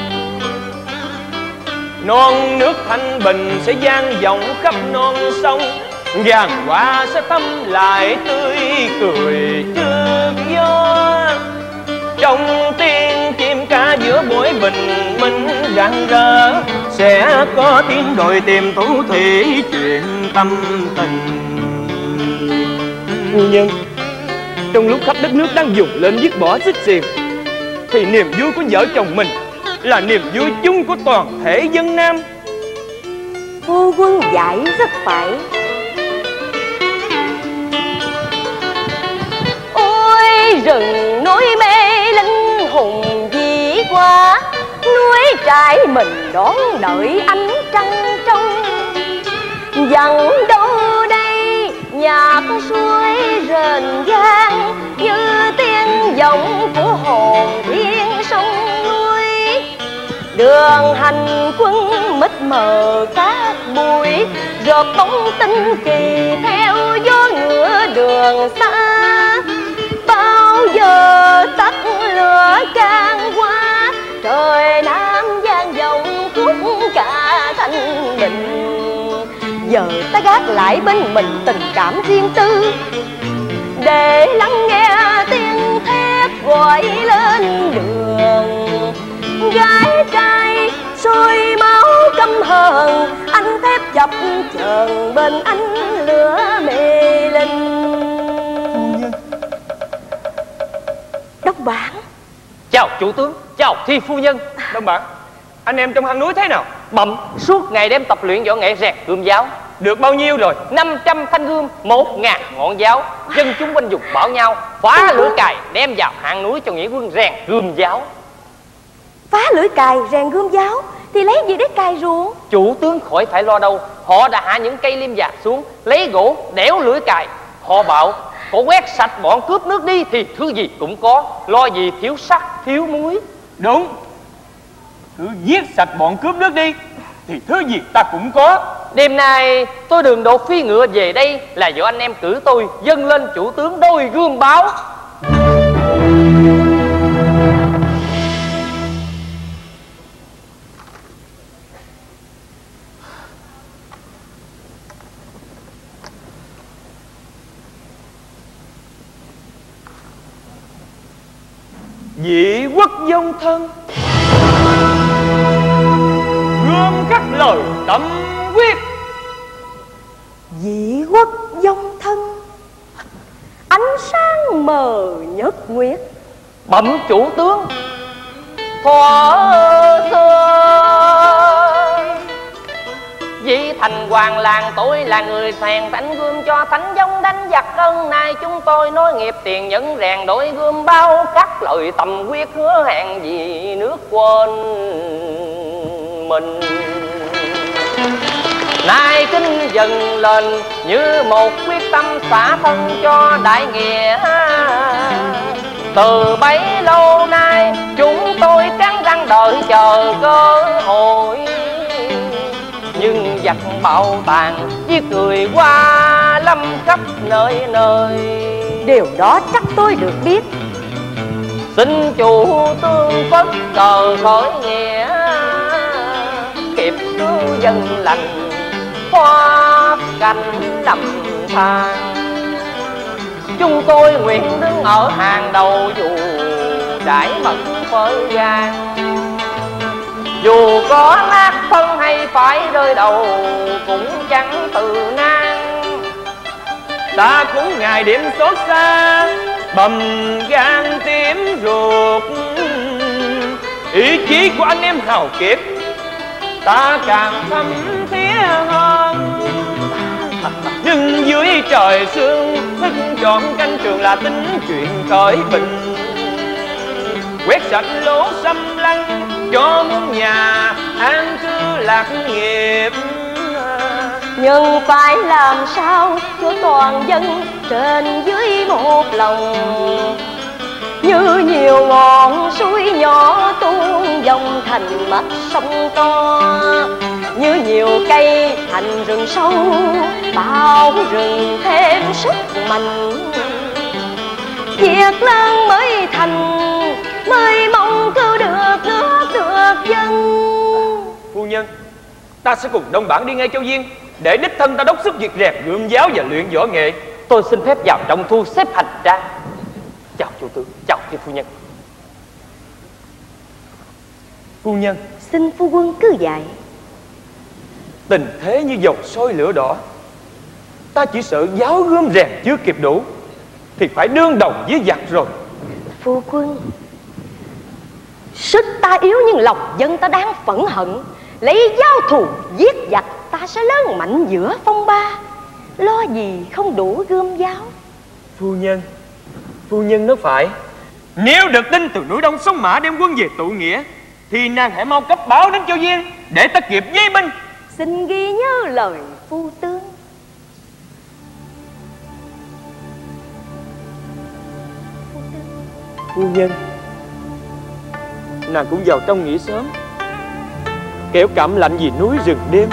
Non nước thanh bình sẽ vang vọng khắp non sông, ngàn hoa sẽ thắm lại tươi cười trước gió. Trong tiếng chim ca giữa buổi bình minh rạng rỡ, sẽ có tiếng đồi tìm thủ thủy chuyện tâm tình. Phu nhân, trong lúc khắp đất nước đang dùng lên dứt bỏ xích xiềng, thì niềm vui của vợ chồng mình là niềm vui chung của toàn thể dân Nam. Phu quân dạy rất phải. Ôi rừng núi mê linh hùng vĩ quá, núi trại mình đón đợi ánh trăng trong. Dặn đâu đây nhạc suối rền vang, như tiếng vọng của hồn thiên sông núi. Đường hành quân mịt mờ cát bụi, rợp bóng tinh kỳ theo gió ngựa đường xa. Bao can qua, trời Nam Giang vọng khúc ca thanh bình. Giờ ta gác lại bên mình tình cảm riêng tư, để lắng nghe tiếng thét gọi lên đường. Gái trai sôi máu căm hờn, anh thép chập chờn bên anh lửa mê linh. Đốc Bản. Chào chủ tướng, chào Thi phu nhân. Đông Bản, anh em trong hang núi thế nào? Bẩm, suốt ngày đêm tập luyện võ nghệ rèn gươm giáo. Được bao nhiêu rồi? Năm trăm thanh gươm, một ngàn ngọn giáo. Dân chúng quanh vùng bảo nhau phá lưỡi cài đem vào hang núi cho nghĩa quân rèn gươm giáo. Phá lưỡi cài rèn gươm giáo thì lấy gì để cài ruộng? Chủ tướng khỏi phải lo đâu, họ đã hạ những cây liêm già xuống, lấy gỗ đẽo lưỡi cài. Họ bảo có quét sạch bọn cướp nước đi thì thứ gì cũng có, lo gì thiếu sắt thiếu muối. Đúng, cứ giết sạch bọn cướp nước đi thì thứ gì ta cũng có. Đêm nay tôi đường đột phi ngựa về đây là do anh em cử tôi dâng lên chủ tướng đôi gươm báo. Vị quốc vong thân, gươm khắc lời tâm quyết. Vị quốc vong thân, ánh sáng mờ nhất nguyệt. Bẩm chủ tướng, thuở xưa vị thành hoàng làng tôi là người rèn thánh gươm cho thánh giống đánh giặc. Ân nay chúng tôi nối nghiệp tiền nhẫn rèn đổi gươm bao, các lời tầm quyết hứa hẹn vì nước quên mình. Nay kính dần lên như một quyết tâm xả thân cho đại nghĩa. Từ bấy lâu nay chúng tôi cắn răng đợi chờ cơ hội, nhưng giặc bạo tàn giết người qua lâm khắp nơi nơi. Điều đó chắc tôi được biết. Xin chủ tướng phất cờ khởi nghĩa, kịp cứu dân lành hoa cánh đầm than. Chúng tôi nguyện đứng ở hàng đầu dù trải mật phơi gan. Dù có nát thân hay phải rơi đầu cũng chẳng từ nan. Ta cũng ngày đêm xót xa bầm gan tím ruột, ý chí của anh em hào kiệt ta càng thấm thía hơn. Nhưng dưới trời sương thức trọn canh trường là tính chuyện khởi bình, quét sạch lỗ xâm lăng cho muôn nhà an cư lạc nghiệp. Nhưng phải làm sao cho toàn dân trên dưới một lòng, như nhiều ngọn suối nhỏ tuôn dòng thành mặt sông to, như nhiều cây thành rừng sâu bao rừng thêm sức mạnh. Việc lớn mới thành mới mong cứu được nước được dân. Phu nhân, ta sẽ cùng Đông Bản đi ngay Châu Viên để đích thân ta đốc sức việc rèn gươm giáo và luyện võ nghệ. Tôi xin phép vào trong thu xếp hành trang. Chào chủ tướng, chào Thi phu nhân. Phu nhân, Xin phu quân cứ dạy. tình thế như dầu sôi lửa đỏ, ta chỉ sợ giáo gươm rèn chưa kịp đủ thì phải đương đầu với giặc rồi. Phu quân, sức ta yếu nhưng lòng dân ta đang phẫn hận. Lấy giao thù giết giặc, ta sẽ lớn mạnh giữa phong ba. Lo gì không đủ gươm giáo. Phu nhân, phu nhân nói phải. Nếu được tin từ núi Đông sông Mã đem quân về tụ nghĩa thì nàng hãy mau cấp báo đến Châu Viên để ta kịp dây binh. Xin ghi nhớ lời phu tướng. Phu nhân, nàng cũng vào trong nghỉ sớm, kẻo cảm lạnh vì núi rừng đêm.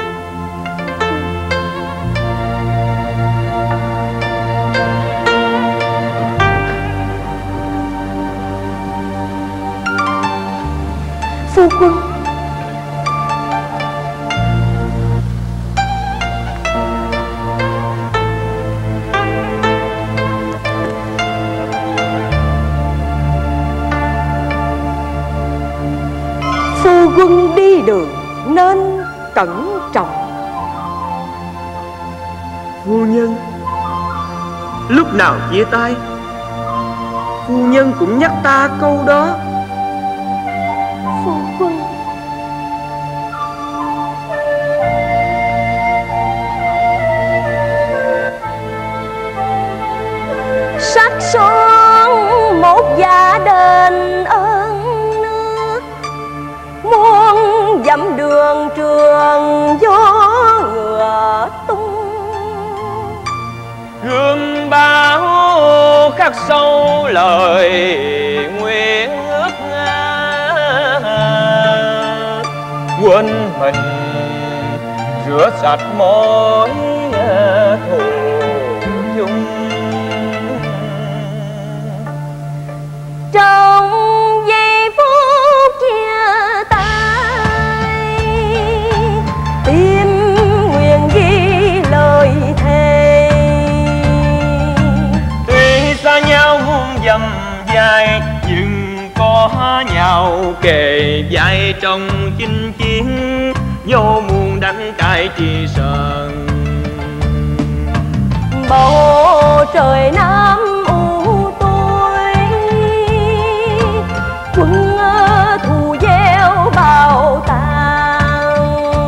quân đi đường nên cẩn trọng. Phu nhân, lúc nào chia tay phu nhân cũng nhắc ta câu đó. Phu quân. Sắc son một gia đình ơn nước, muôn dặm đường trường gió ngựa tung. Gương bao khắc sâu lời nguyện ước, quên mình rửa sạch mối thù chung. Trong giây phút chia tay, tim nguyện ghi lời thề. Tuy xa nhau dầm dài, nhưng có nhau kề vai trong chinh chiến. Vô muôn đánh cãi chi sờn, bầu trời Nam u tối, quân thù gieo bào tàn.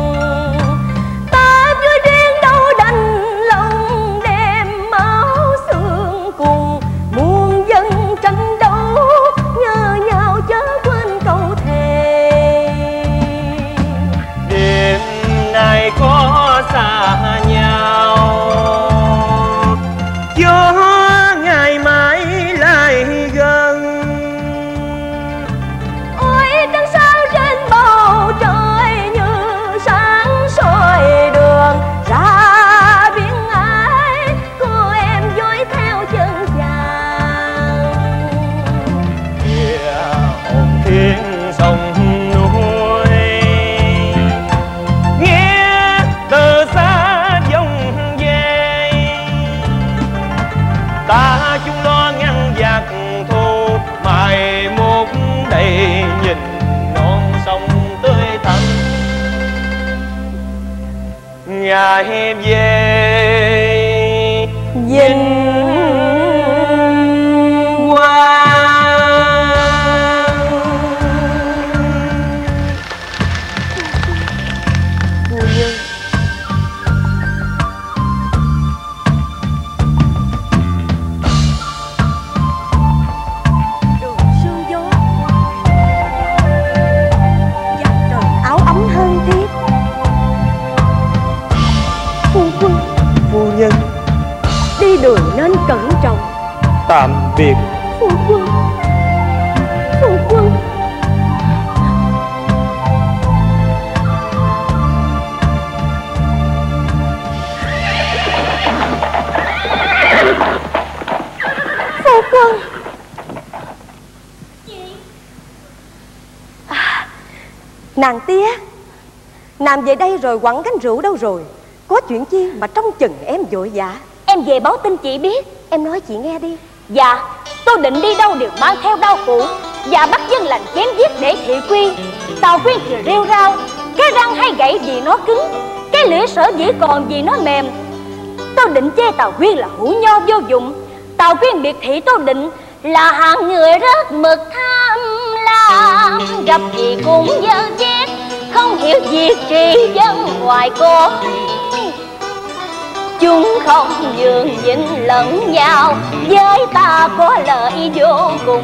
Ta chưa riêng đâu đành lòng đem máu xương cùng, muôn dân tranh đấu nhớ nhau chớ quên câu thề. đêm nay có xa nhau, cho ngày mai lại gần. Ôi trăng sao trên bầu trời như sáng soi đường ra biển ái, cô em dõi theo chân chàng. Kìa hồn thiên sông núi, nghe từ xa vọng về. Ta chung lo ngăn giặc thù, mai một đầy nhìn non sông tươi thắm. Ngày về Vinh quang. phu nhân. Đường sương gió, giặt trời áo ấm hơn thiết. Phu quân, Phu nhân, đi đường nên cẩn trọng. tạm biệt. Phu quân, phu quân. Phu quân. À, nàng tía, nàng về đây rồi quẳng gánh rượu đâu rồi? Có chuyện chi mà trông chừng em vội vã? Em về báo tin chị biết. Em nói chị nghe đi. Dạ, tôi định đi đâu đều mang theo đao phủ và bắt dân lành chém giết để thị quy. Tào Quyên thì rêu rao, cái răng hay gãy vì nó cứng, cái lưỡi sở dĩ còn vì nó mềm. Tôi định chê Tào Quyên là hủ nho vô dụng. Tào Quyên biệt thị tôi định là hạng người rất mực tham lam, gặp gì cũng dơ chết, không hiểu việc trị dân ngoài cõi. Chúng không nhường nhịn lẫn nhau, với ta có lợi vô cùng.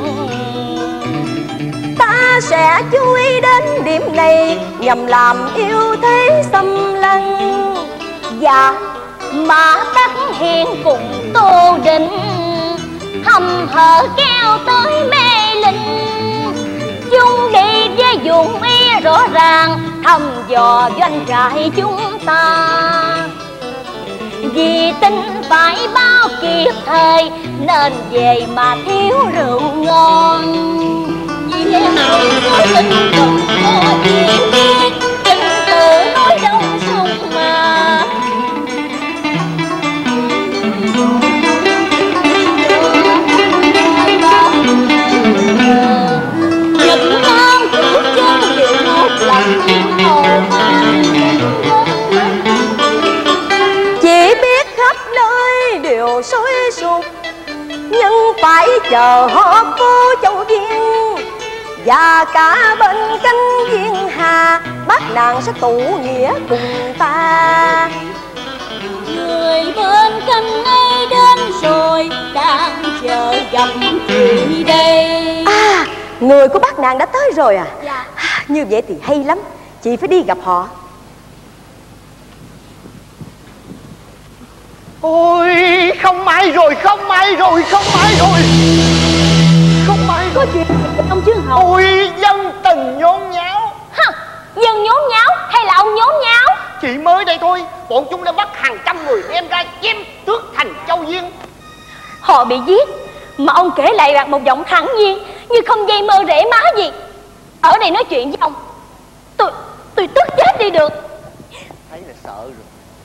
Ta sẽ chú ý đến điểm này, nhằm làm yêu thế xâm lăng. Dạ, Mã Tắc Hiền cùng Tô Định hầm hở kéo tới mê linh. Chúng đi với dụng ý rõ ràng, thăm dò doanh trại chúng ta. Vì tin phải báo kịp thời, nên về mà thiếu rượu ngon. Vì lẽ nào tôi tin không có chi biết, tình tự nói đông sông mà. Nhật Nam cứu chân điều đều sôi sục, nhưng phải chờ họ cô châu viên và cả bên cánh thiên hà, bác nàng sẽ tụ nghĩa cùng ta. Người bên cạnh ấy đến rồi, đang chờ gặp chị đây. À, người của bác nàng đã tới rồi à? Dạ. Như vậy thì hay lắm, chị phải đi gặp họ. Ôi không may rồi, không may rồi, không may rồi, không may Có rồi. chuyện gì ông Chương Hậu? Ôi dân tình nhốn nháo. Hả? Dân nhốn nháo hay là ông nhốn nháo? Chỉ mới đây thôi, bọn chúng đã bắt hàng trăm người đem ra chém tước thành Châu Viên. Họ bị giết mà ông kể lại bằng một giọng thẳng nhiên, như không dây mơ rễ má gì. Ở đây nói chuyện với ông, tôi tôi tức chết đi được. Thấy là sợ rồi.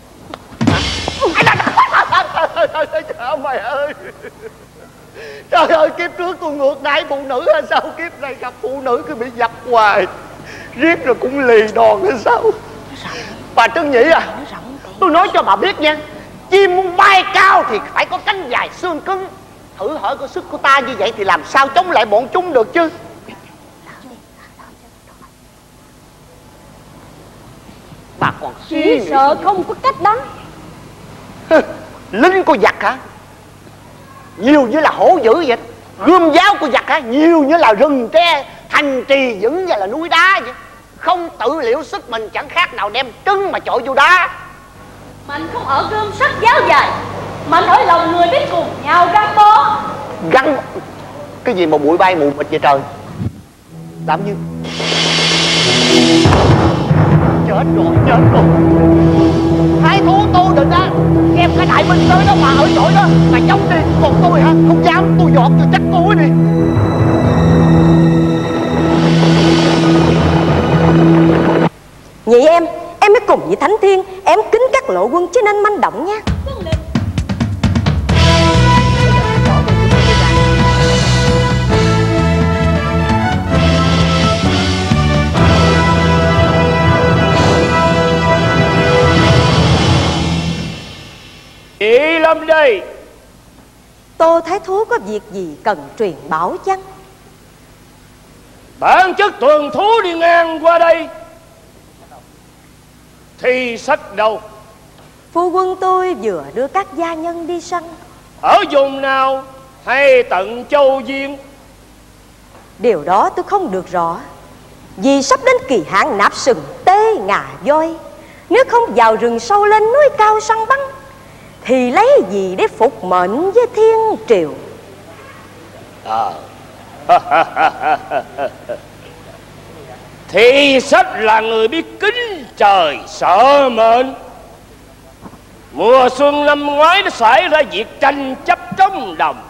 Trời mày ơi, trời ơi, kiếp trước tôi ngược đãi phụ nữ hay sao, kiếp này gặp phụ nữ cứ bị giặt hoài, riết rồi cũng lì đòn hay sao. Bà Trân Nhĩ à, tôi nói cho bà biết nha, chim muốn bay cao thì phải có cánh dài xương cứng. Thử hỏi có sức của ta như vậy thì làm sao chống lại bọn chúng được chứ. Bà còn suy Chỉ nghĩ sợ không có cách đó. lính của giặc hả? Nhiều như là hổ dữ vậy. Gươm giáo của giặc hả? Nhiều như là rừng tre, thành trì vững như là núi đá vậy. Không tự liệu sức mình chẳng khác nào đem trứng mà chọi vô đá. Mạnh không ở gươm sắt giáo dài, mạnh ở lòng người biết cùng nhau gắn bó. Gắn cái gì mà bụi bay mù mịt vậy trời? Làm như chết rồi, chết rồi. Thái thú Tô Định á, đem cái đại binh tới đó mà ở chỗ đó mà chống đi. Còn tôi hả? Không dám, tôi dọt cho chắc cuối đi. Vậy em, em mới cùng với Thánh Thiên, em kính các lộ quân chứ nên manh động nha. Chị Lâm đây. Tô Thái Thú có việc gì cần truyền bảo chăng? Bản chất tuần thú đi ngang qua đây thì sách đâu? Phu quân tôi vừa đưa các gia nhân đi săn. Ở vùng nào hay tận Châu Viên? Điều đó tôi không được rõ, vì sắp đến kỳ hạn nạp sừng tê ngà voi. Nếu không vào rừng sâu lên núi cao săn bắn thì lấy gì để phục mệnh với thiên triều? À. Thì sách là người biết kính trời sợ mệnh. Mùa xuân năm ngoái nó xảy ra việc tranh chấp trống đồng,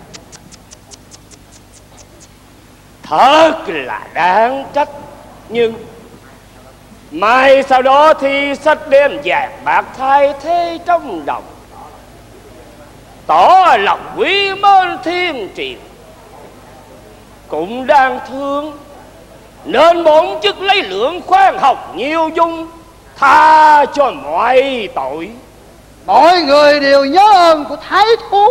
thật là đáng trách. Nhưng mai sau đó thì sách đem vàng bạc thay thế trống đồng, tỏ lòng quý mến thiên triều. Cũng đang thương nên bổn chức lấy lượng khoan hồng nhiều dung, tha cho mọi tội. Mọi người đều nhớ ơn của Thái thú,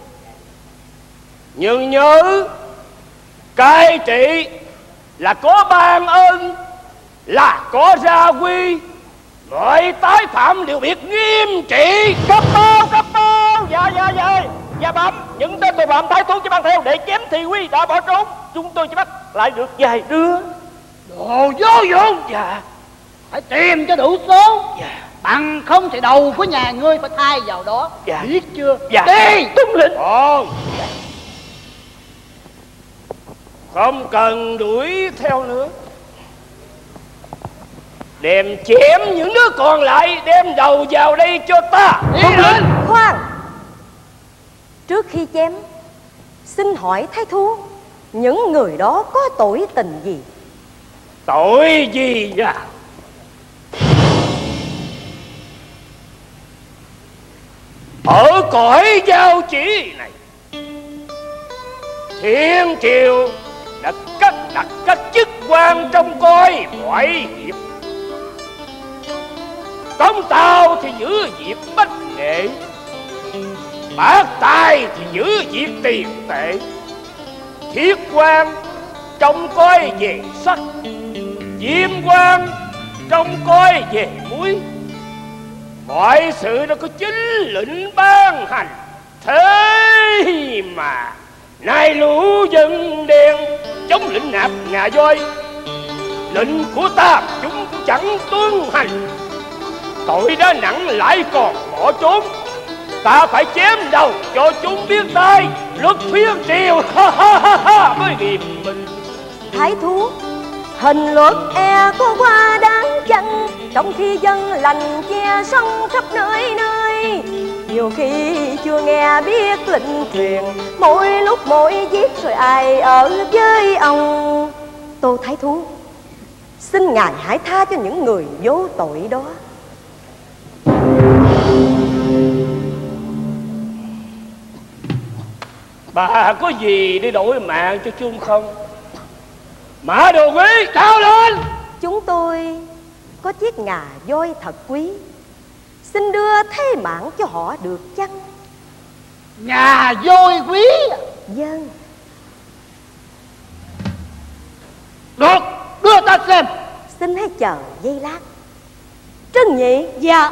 Nhưng nhớ cai trị là có ban ơn, là có gia quy. Mọi tái phạm đều biết nghiêm trị. Cấp bao, cấp bao. Dạ, dạ, dạ. Dạ bẩm, những tên tội phạm Thái thú chỉ mang theo để chém thị quy đã bỏ trốn. Chúng tôi chỉ bắt lại được vài đứa. đồ vô dụng. Dạ. Phải tìm cho đủ số. Dạ. Bằng không thì đầu của nhà ngươi phải thay vào đó. Dạ. Biết chưa? Dạ. Đi. Tuân lệnh. Còn không cần đuổi theo nữa, đem chém những đứa còn lại, đem đầu vào đây cho ta. Đi lên. Khoan, trước khi chém, xin hỏi Thái thú, những người đó có tội tình gì? Tội gì nha? Ở cõi giao chỉ này, thiên triều đã cắt đặt các chức quan trong coi mọi việc. Công tao thì giữ việc bách nghệ, bác tài thì giữ việc tiền tệ, thiết quan trông coi về sắt, diêm quan trông coi về muối. Mọi sự đã có chính lệnh ban hành, thế mà nay lũ dân đen chống lệnh nạp ngà voi. Lệnh của ta chúng chẳng tuân hành, tội đã nặng lại còn bỏ trốn. Ta phải chém đầu cho chúng biết tay, luật phiên triều mới nghiêm minh. Thái thú, hình luật e có qua đáng chăng, trong khi dân lành che sông khắp nơi nơi. Nhiều khi chưa nghe biết lệnh truyền, mỗi lúc mỗi giết rồi ai ở với ông. Tô Thái thú, xin ngài hãy tha cho những người vô tội đó. Bà có gì để đổi mạng cho chung không? Mã Đồ Quý, cao lên! Chúng tôi có chiếc ngà voi thật quý, xin đưa thế mạng cho họ được chăng? Ngà voi quý? Vâng. Được, đưa ta xem. Xin hãy chờ giây lát. Trân Nhị. Dạ.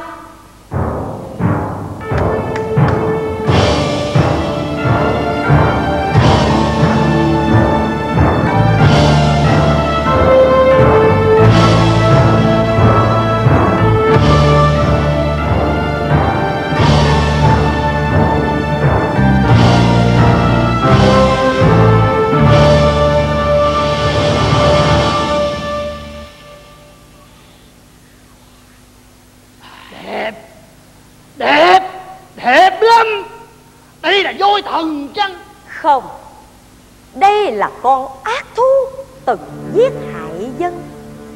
Voi thần chăng? Không, đây là con ác thú từng giết hại dân.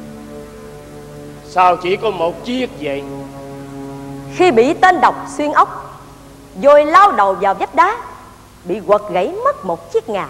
Sao chỉ có một chiếc vậy? Khi bị tên độc xuyên ốc, voi lao đầu vào vách đá, bị quật gãy mất một chiếc ngà.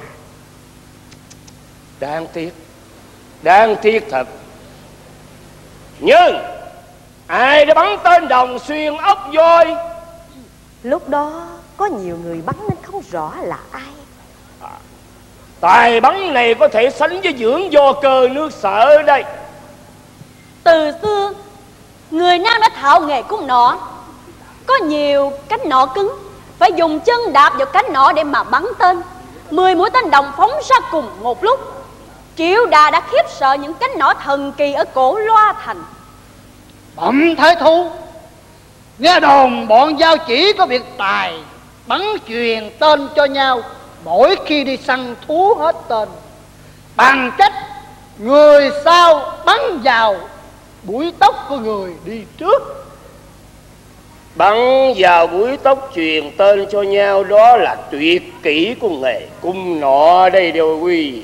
Đáng tiếc, đáng tiếc thật. Nhưng ai đã bắn tên đồng xuyên ốc voi? Lúc đó có nhiều người bắn nên không rõ là ai. à, Tài bắn này có thể sánh với dưỡng do cơ nước Sở đây. Từ xưa người Nam đã thạo nghề cung nỏ. Có nhiều cánh nỏ cứng, phải dùng chân đạp vào cánh nỏ để mà bắn tên. Mười mũi tên đồng phóng ra cùng một lúc. Triệu Đà đã khiếp sợ những cánh nỏ thần kỳ ở cổ Loa Thành. Bẩm Thái thú, nghe đồn bọn Giao Chỉ có biệt tài bắn truyền tên cho nhau mỗi khi đi săn thú hết tên. Bằng cách người sau bắn vào búi tóc của người đi trước. Bắn vào búi tóc truyền tên cho nhau, đó là tuyệt kỹ của nghề cung nọ đây Đều Quy.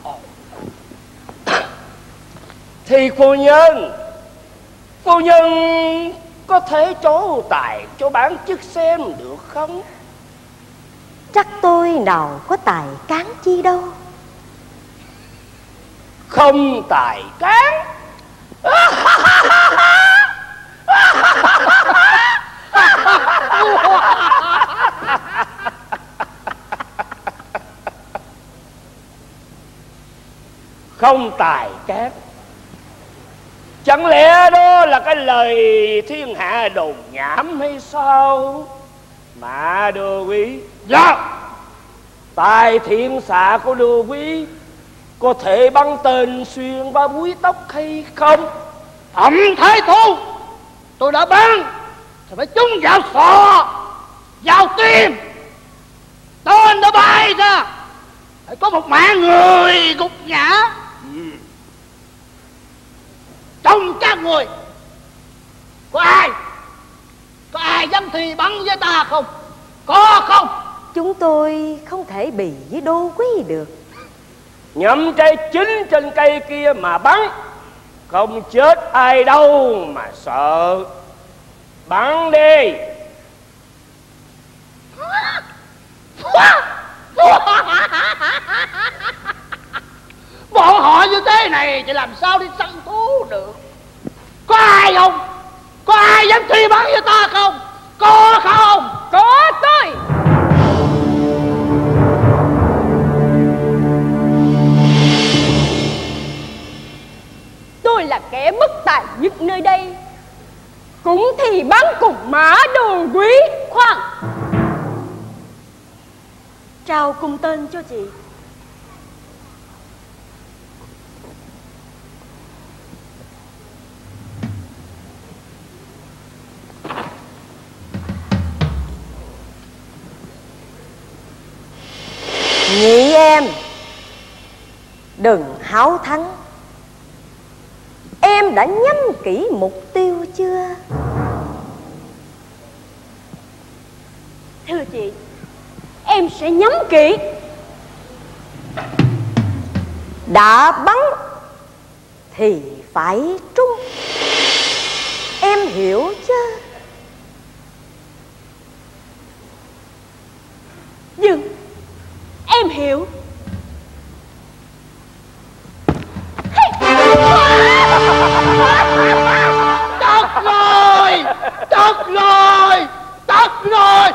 Thì phu nhân, phu nhân có thể trổ tài cho bản chức xem được không? Chắc tôi nào có tài cán chi đâu. Không tài cán. Không tài cán, chẳng lẽ đó là cái lời thiên hạ đồn nhảm hay sao? Mà Đưa Quý, dạ, tài thiện xạ của Đưa Quý có thể bắn tên xuyên qua búi tóc hay không? Thẩm Thái thú, tôi đã bắn thì phải trúng vào sọ, vào tim, tên đã bay ra, phải có một mạng người gục ngã. ừ. Trong các người có ai có ai dám thi bắn với ta không? Có không? Chúng tôi không thể bì với Đô Quý được. Nhắm trái chín trên cây kia mà bắn, không chết ai đâu mà sợ. Bắn đi. Bọn họ như thế này thì làm sao đi săn thú được? Có ai không? Có ai dám thi bắn với ta không? Có không? Có tôi. trao cung tên cho chị. Nhị em đừng háo thắng. Em đã nhắm kỹ mục tiêu chưa? Thưa chị, em sẽ nhắm kỹ. Đã bắn thì phải trúng. Em hiểu chứ? Nhưng em hiểu. Tất rồi, tất rồi, tất rồi.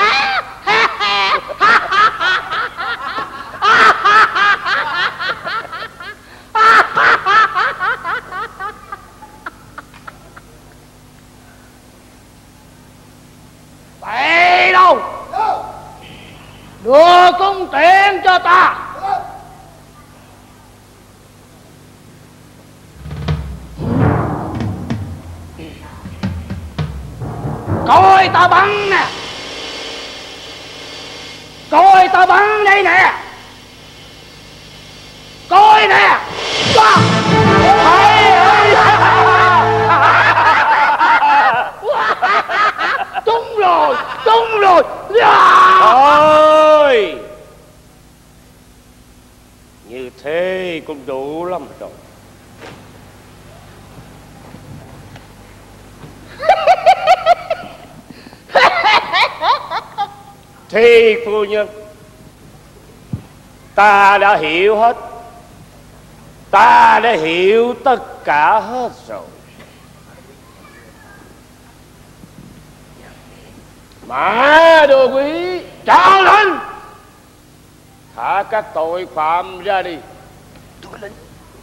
Tệ đâu, đưa cung tiễn cho ta. Coi ta bắn nè, coi ta bắn đây nè, coi nè. Trúng rồi, trúng rồi. Thôi, như thế cũng đủ lắm rồi. Thì phu nhân, ta đã hiểu hết. Ta đã hiểu tất cả hết rồi. Mã Đô Quý trả lệnh thả các tội phạm ra đi. Tôi lệnh.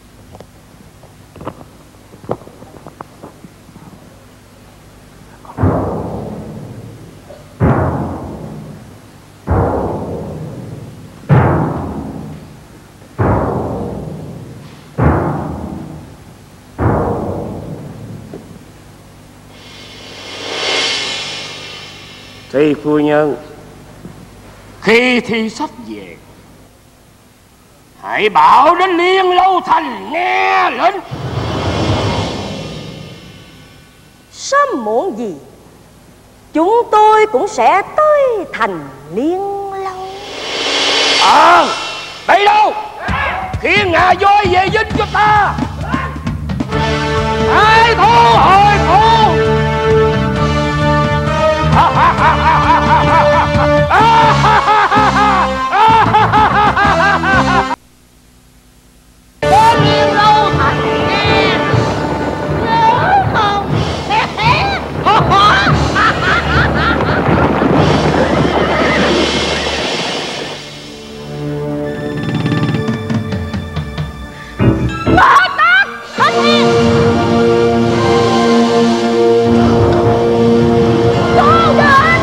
Thì phu nhân, khi thi sách về, hãy bảo đến Liên Lâu Thành nghe lệnh. Sớm muộn gì chúng tôi cũng sẽ tới thành Liên Lâu. À, đây đâu, khiến ngà voi về dinh cho ta. Hãy thu hồi thu. Đến Liên Lâu Thành nghe, nhớ không? Mã Tắc Thanh Niên. Cô đến.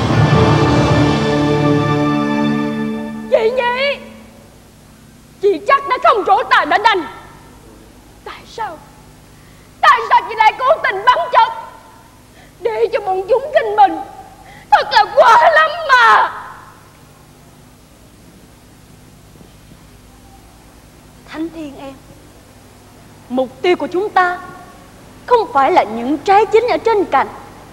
Chị Nhi, chị chắc đã không rỗ tài đã đành. Tại sao Tại sao chị lại cố tình bắn chọc để cho bọn chúng kinh mình? Thật là quá lắm mà. Thánh Thiên em, mục tiêu của chúng ta không phải là những trái chín ở trên cành,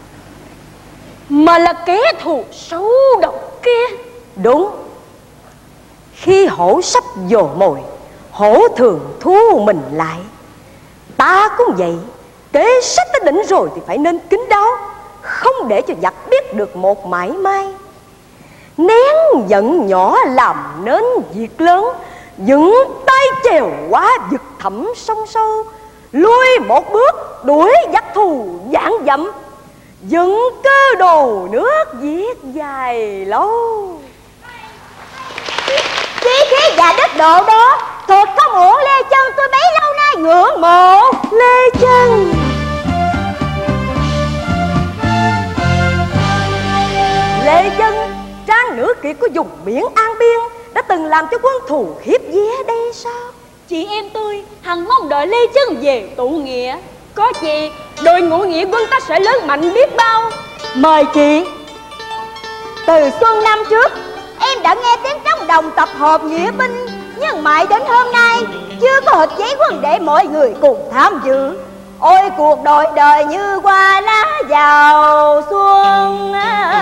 mà là kẻ thù xấu độc kia. Đúng. Khi hổ sắp vồ mồi, hổ thường thu mình lại. Ta cũng vậy. Kế sách đã định rồi thì phải nên kín đáo, không để cho giặc biết được một mảy may. Nén giận nhỏ làm nên việc lớn, dựng tay chèo quá vực thẳm sông sâu. Lui một bước đuổi giặc thù vạn dặm, dựng cơ đồ nước viết dài lâu. Chí khí và đất độ đó thuộc không uổng Lê Chân tôi bấy lâu nay ngưỡng mộ. Lê Chân, Lê Chân trang hán nữ kiệt của vùng biển An Biên đã từng làm cho quân thù khiếp vía đây sao? Chị em tôi hằng mong đợi Lê Chân về tụ nghĩa. Có chị, đội ngũ nghĩa quân ta sẽ lớn mạnh biết bao. Mời chị. Từ xuân năm trước, em đã nghe tiếng trống đồng tập hợp nghĩa binh, nhưng mãi đến hôm nay chưa có hịch giấy quân để mọi người cùng tham dự. Ôi cuộc đời đời như hoa lá vào xuân,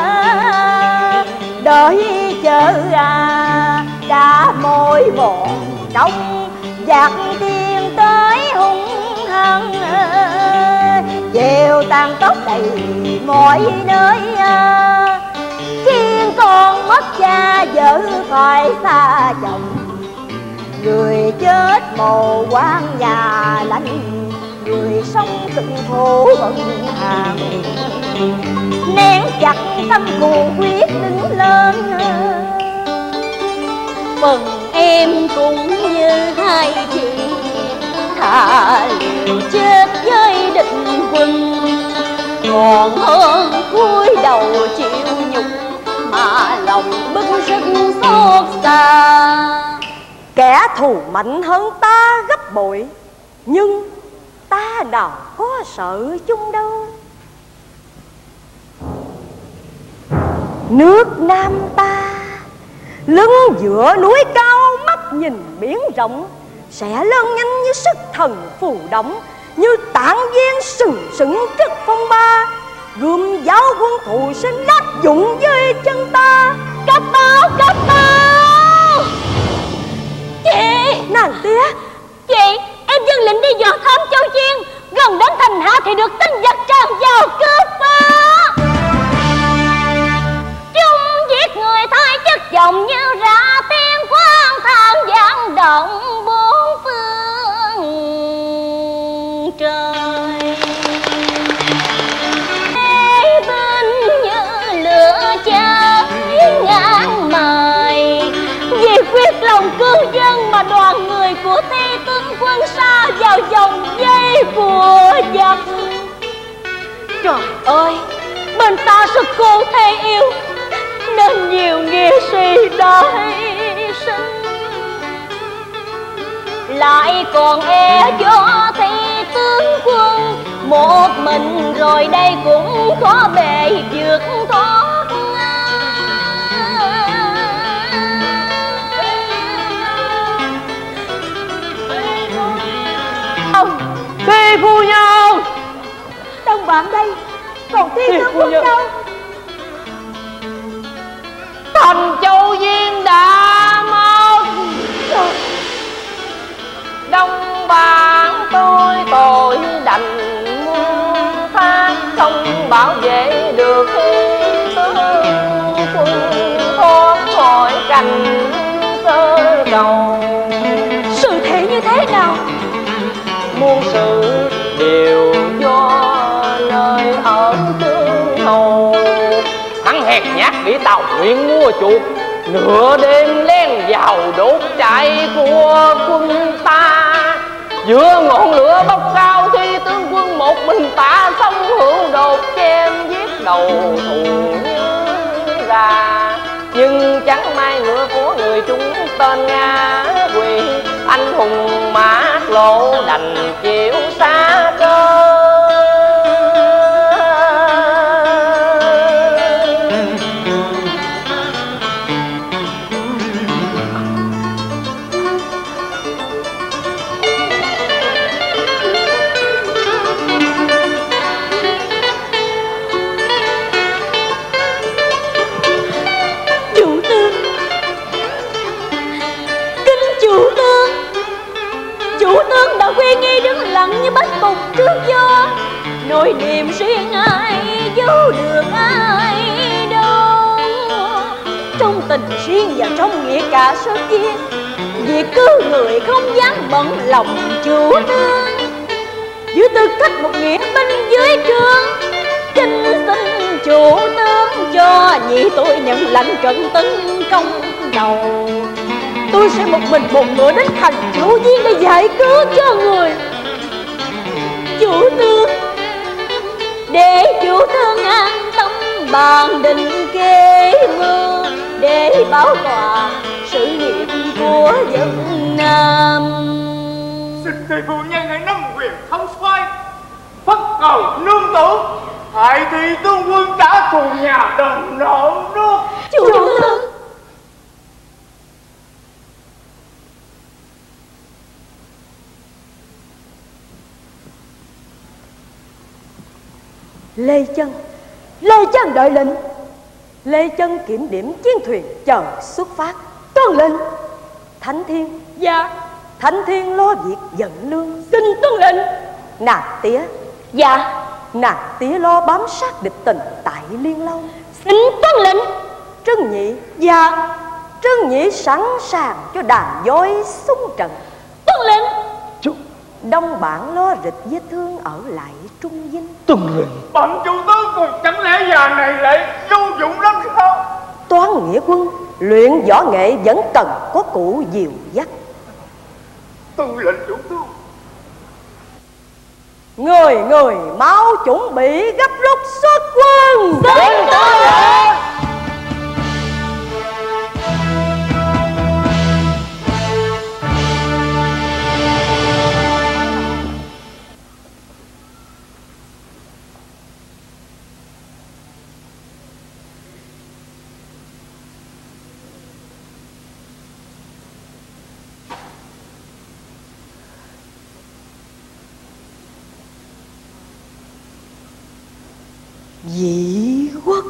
đợi chờ à đã môi mòn trong giặc tiên tới hung hăng, chiều tàn tóc đầy mọi nơi. Chiên con mất cha vợ phải xa chồng, người chết mồ quan nhà lạnh, người sống từng phố bận hàng, nén chặt tâm hồn quyết đứng lên. Phần em cũng như hai chị, thà liều chết với định quân, còn hơn cúi đầu chịu nhục mà lòng bức rất xót xa. Kẻ thù mạnh hơn ta gấp bội, nhưng ta nào có sợ chung đâu. Nước Nam ta lưng giữa núi cao, mắt nhìn biển rộng, sẽ lớn nhanh như sức thần phù động, như tảng viên sừng sững trước phong ba, gươm giáo quân thù sinh đắc dụng với chân ta. Cấp báo, cấp báo. Chị, nàng tía. Chị, em dân lệnh đi dò thám Châu Chiên, gần đến thành hạ thì được tin giặc tràn vào cướp phá. Chúng giết người thay chất giọng như ra tiếng quang thang vang động bốn phương trời. Hai bên như lửa cháy ngang mài, vì quyết lòng cứu dân mà đoàn người của Thi tướng quân sa vào vòng dây của giặc. Trời ơi, bên ta sức cô thê yêu nên nhiều nghĩa sĩ đã hy sinh, lại còn e cho Thi tướng quân một mình rồi đây cũng khó bề vượt thoát. Thi phu nhân, Đồng bạn đây, còn Thi tướng quân đâu? Thành Châu Viên đã mất. Đông bạn tôi tội đành muôn phát, không bảo vệ được Thi tướng quân thoát khỏi cảnh cơ cầu. Sự thể như thế nào? Muôn sự đều do nơi ở tương hầu. Hắn hèn nhát nghĩ tàu nguyện mua chuộc, nửa đêm len vào đốt chạy của quân ta. Giữa ngọn lửa bốc cao Thi tướng quân một mình tả sông hữu đột chém giết đầu thù như gà. Nhưng chẳng may ngựa của người chúng tên Nga quỳ, anh hùng mã lộ đành chịu xa cơ. Quy nghi đứng lặng như bách bục trước gió, nỗi niềm riêng ai giấu được ai đâu. Trong tình riêng và trong nghĩa cả số chia, việc cứu người không dám bận lòng chủ tướng. Dưới tư cách một nghĩa binh dưới trướng, xin xin chủ tướng cho nhị tôi nhận lãnh trận tấn công đầu. Tôi sẽ một mình một ngựa đến thành Châu Viên để giải cứu cho người. Chủ tướng, để chủ tướng an tâm bàn định kế mưu, để bảo tọa sự nghiệp của dân Nam. Xin thầy phu nhân hãy nắm quyền thống soái, phất cầu nương tử, hại thì tướng quân trả thù nhà đền nợ nước. Chủ tướng, Lê Chân, Lê Chân đợi lệnh. Lê Chân kiểm điểm chiến thuyền chờ xuất phát. Tuân lệnh. Thánh Thiên. Dạ. Thánh Thiên lo việc dẫn lương. Xin tuân lệnh. Nàng Tía. Dạ. Nàng Tía lo bám sát địch tình tại Liên Lâu. Xin tuân lệnh. Trân Nhị. Dạ. Trân Nhị sẵn sàng cho đàn voi xung trận. Tuân lệnh. Chú. Đông Bản lo rịch vết thương ở lại Trung Vinh. Tuân lệnh. Bẩm chủ tướng, còn chẳng lẽ già này lại vô dụng lắm sao? Toán nghĩa quân luyện võ nghệ vẫn cần có cụ dìu dắt. Tuân lệnh chủ tướng. Người người mau chuẩn bị gấp rút xuất quân. Xin tuân lệnh. Dị quốc.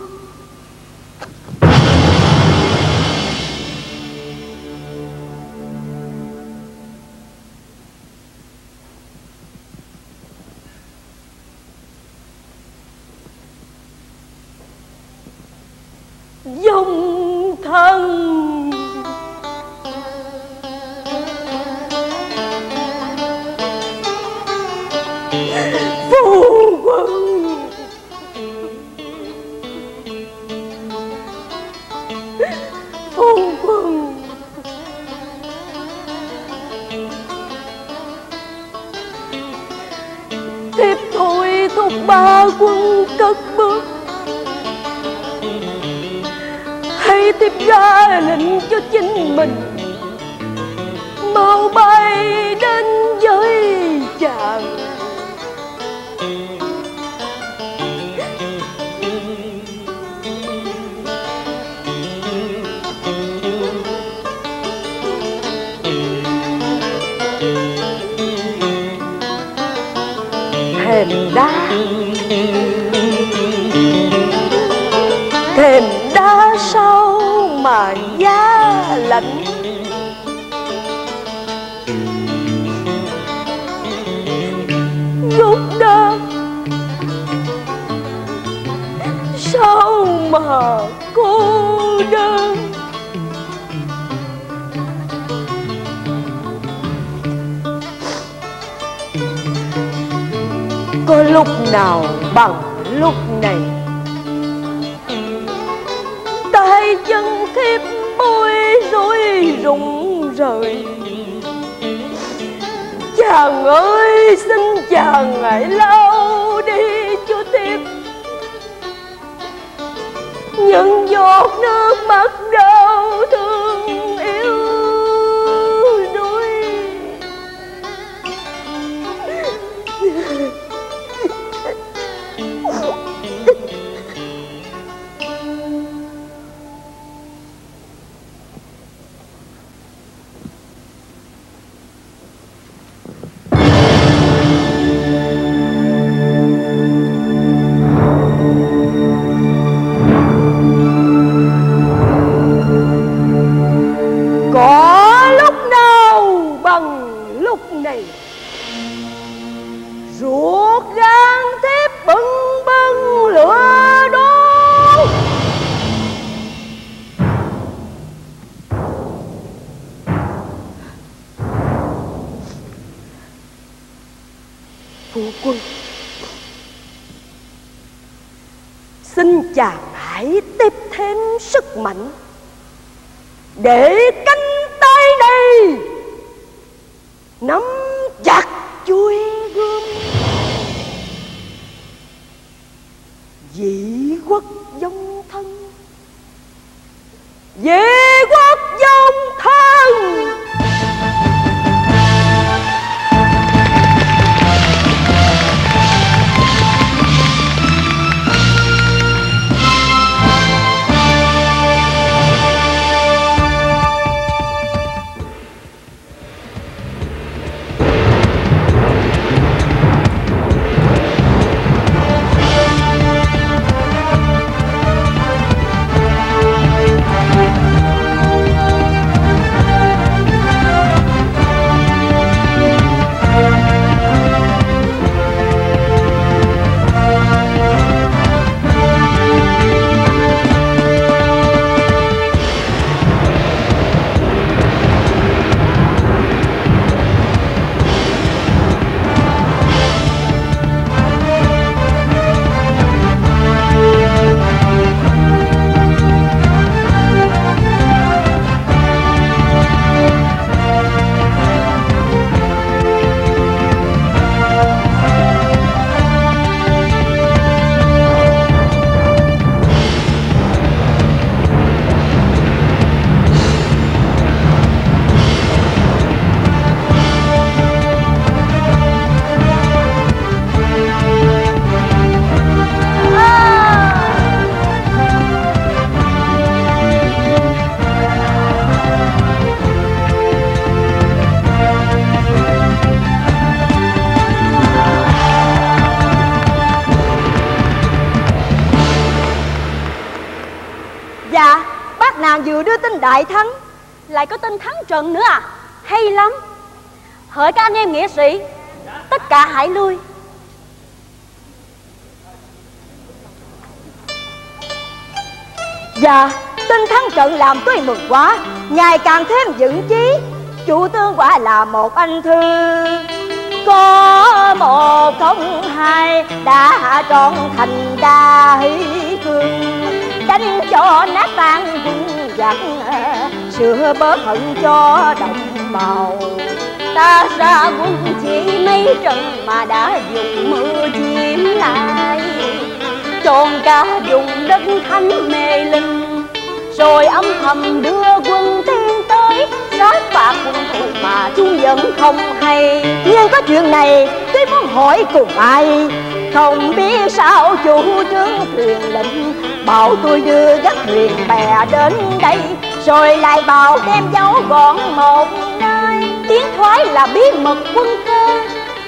Dung thân. Phu quân. Phu quân. Tiếp thôi thúc ba quân cất bước. Hãy tiếp ra lệnh cho chính mình mau bay đến với chàng. Thềm đá, thềm đá sâu mà giá lạnh. Gốc đa sao mà cô đơn. Có lúc nào bằng lúc này, tay chân khiếp bối rối rụng rời. Chàng ơi, xin chàng hãy lau đi cho tiếp những giọt nước mắt đau thương yêu đuối. Có lúc nào bằng lúc này, ruột gan thép bừng bừng lửa đốt. Phu quân, xin chàng hãy tiếp thêm sức mạnh để cánh tay này nắm chặt chuôi gươm. Dị quốc dòng thân, dị vừa đưa tin đại thắng, lại có tin thắng trận nữa à? Hay lắm. Hỡi các anh em nghĩa sĩ, tất cả hãy lui. Dạ, tin thắng trận làm tôi mừng quá, ngày càng thêm vững chí. Chủ tướng quả là một anh thư, có một không hai, đã trọn thành đa hy cương, đánh cho nát tan quân giặc, sửa bớt hận cho đồng bào. Ta ra quân chỉ mấy trận mà đã dùng mưa chiếm lại, tròn cả vùng đất thánh mê linh, rồi âm thầm đưa quân tiến tới sát phạt quân thù mà chúng vẫn không hay. Nhưng có chuyện này tôi muốn hỏi cùng ai, không biết sao chủ tướng truyền lệnh bảo tôi đưa các thuyền bè đến đây, rồi lại bảo đem dấu gọn một nơi, tiếng thoái là bí mật quân cơ.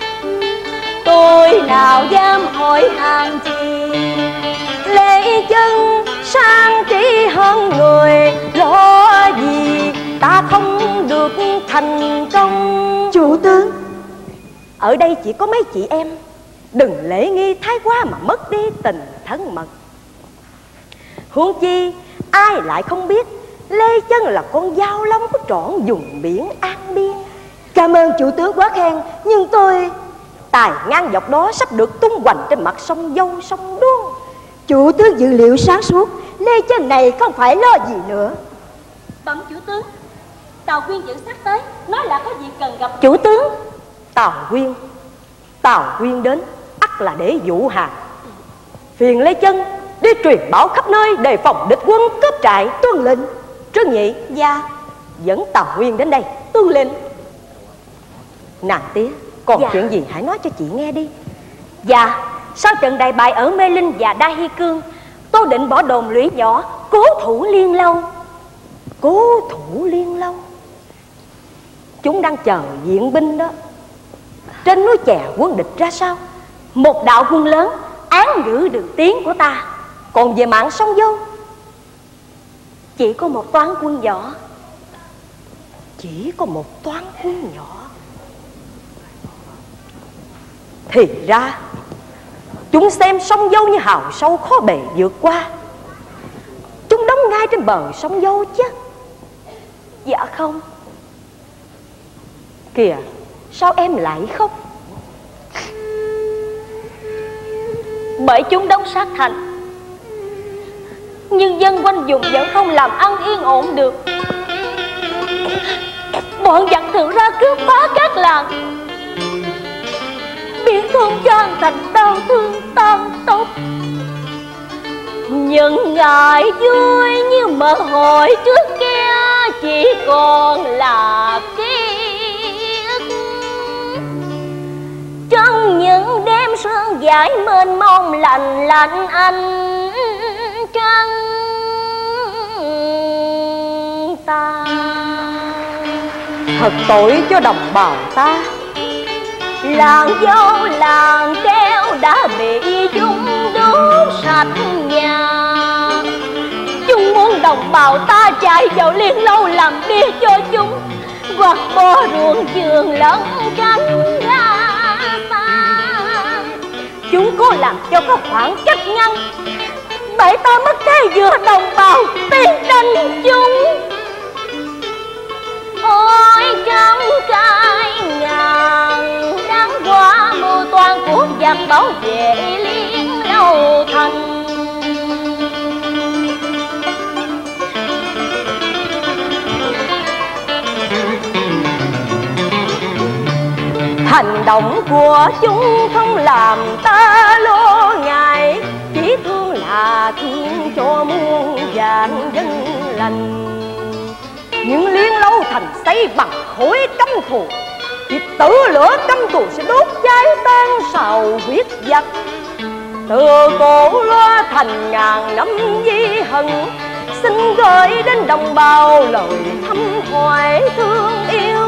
Tôi nào dám hỏi hàng chi, lễ chân sang trí hơn người, lo gì ta không được thành công. Chủ tướng, ở đây chỉ có mấy chị em, đừng lễ nghi thái quá mà mất đi tình thân mật. Huống chi ai lại không biết Lê Chân là con dao long của trọn vùng biển An Biên. Cảm ơn chủ tướng quá khen, nhưng tôi tài ngang dọc đó sắp được tung hoành trên mặt sông Dâu sông Đuông. Chủ tướng dự liệu sáng suốt, Lê Chân này không phải lo gì nữa. Bẩm chủ tướng, Tào Quyên dẫn sát tới, nói là có việc cần gặp chủ tướng. Tào Quyên Tào Quyên đến ắt là để dụ hàng. Phiền Lê Chân đi truyền báo khắp nơi, đề phòng địch quân cướp trại. Tuân lệnh. Trương Nhị. Dạ. Dẫn Tào Quyên đến đây. Tuân lệnh. Nàng tía, còn dạ. chuyện gì hãy nói cho chị nghe đi. Dạ, sau trận đại bại ở Mê Linh và Đa Hy Cương, tôi định bỏ đồn lũy nhỏ, cố thủ Liên Lâu. Cố thủ Liên Lâu? Chúng đang chờ viện binh đó. Trên núi chè quân địch ra sao? Một đạo quân lớn án ngữ đường tiến của ta. Còn về mạng sông Dâu, chỉ có một toán quân nhỏ. Chỉ có một toán quân nhỏ. Thì ra chúng xem sông Dâu như hào sâu khó bề vượt qua. Chúng đóng ngay trên bờ sông Dâu chứ. Dạ không. Kìa, sao em lại khóc? Bởi chúng đóng sát thành, nhưng dân quanh vùng vẫn không làm ăn yên ổn được. Bọn giặc thường ra cướp phá các làng, biến thôn cho An Thành đau thương tan tóc. Những ngày vui như mơ hồi trước kia chỉ còn là ký ức. Trong những đêm sương dài mênh mông lạnh lạnh ánh trăng ta. Thật tội cho đồng bào ta, làng dâu làng kéo đã bị chúng đốt sạch nhà. Chúng muốn đồng bào ta chạy vào Liên Lâu làm bia cho chúng, hoặc bỏ ruộng vườn lẫn cánh ra xa. Chúng cố làm cho có khoảng cách ngăn, bởi ta mất thế giữa đồng bào tiến tranh chúng. Ôi trong cái ngàn đáng qua mưu toan của giặc bảo vệ Liên Lâu thành. Hành động của chúng không làm ta lo ngại, chỉ thương là thương cho muôn vạn dân lành. Những Liên Lâu thành xây bằng khối căm thù, thì tử lửa căm thù sẽ đốt cháy tan sầu huyết giặc. Từ cổ loa thành ngàn năm di hận, xin gửi đến đồng bào lời thăm hỏi thương yêu.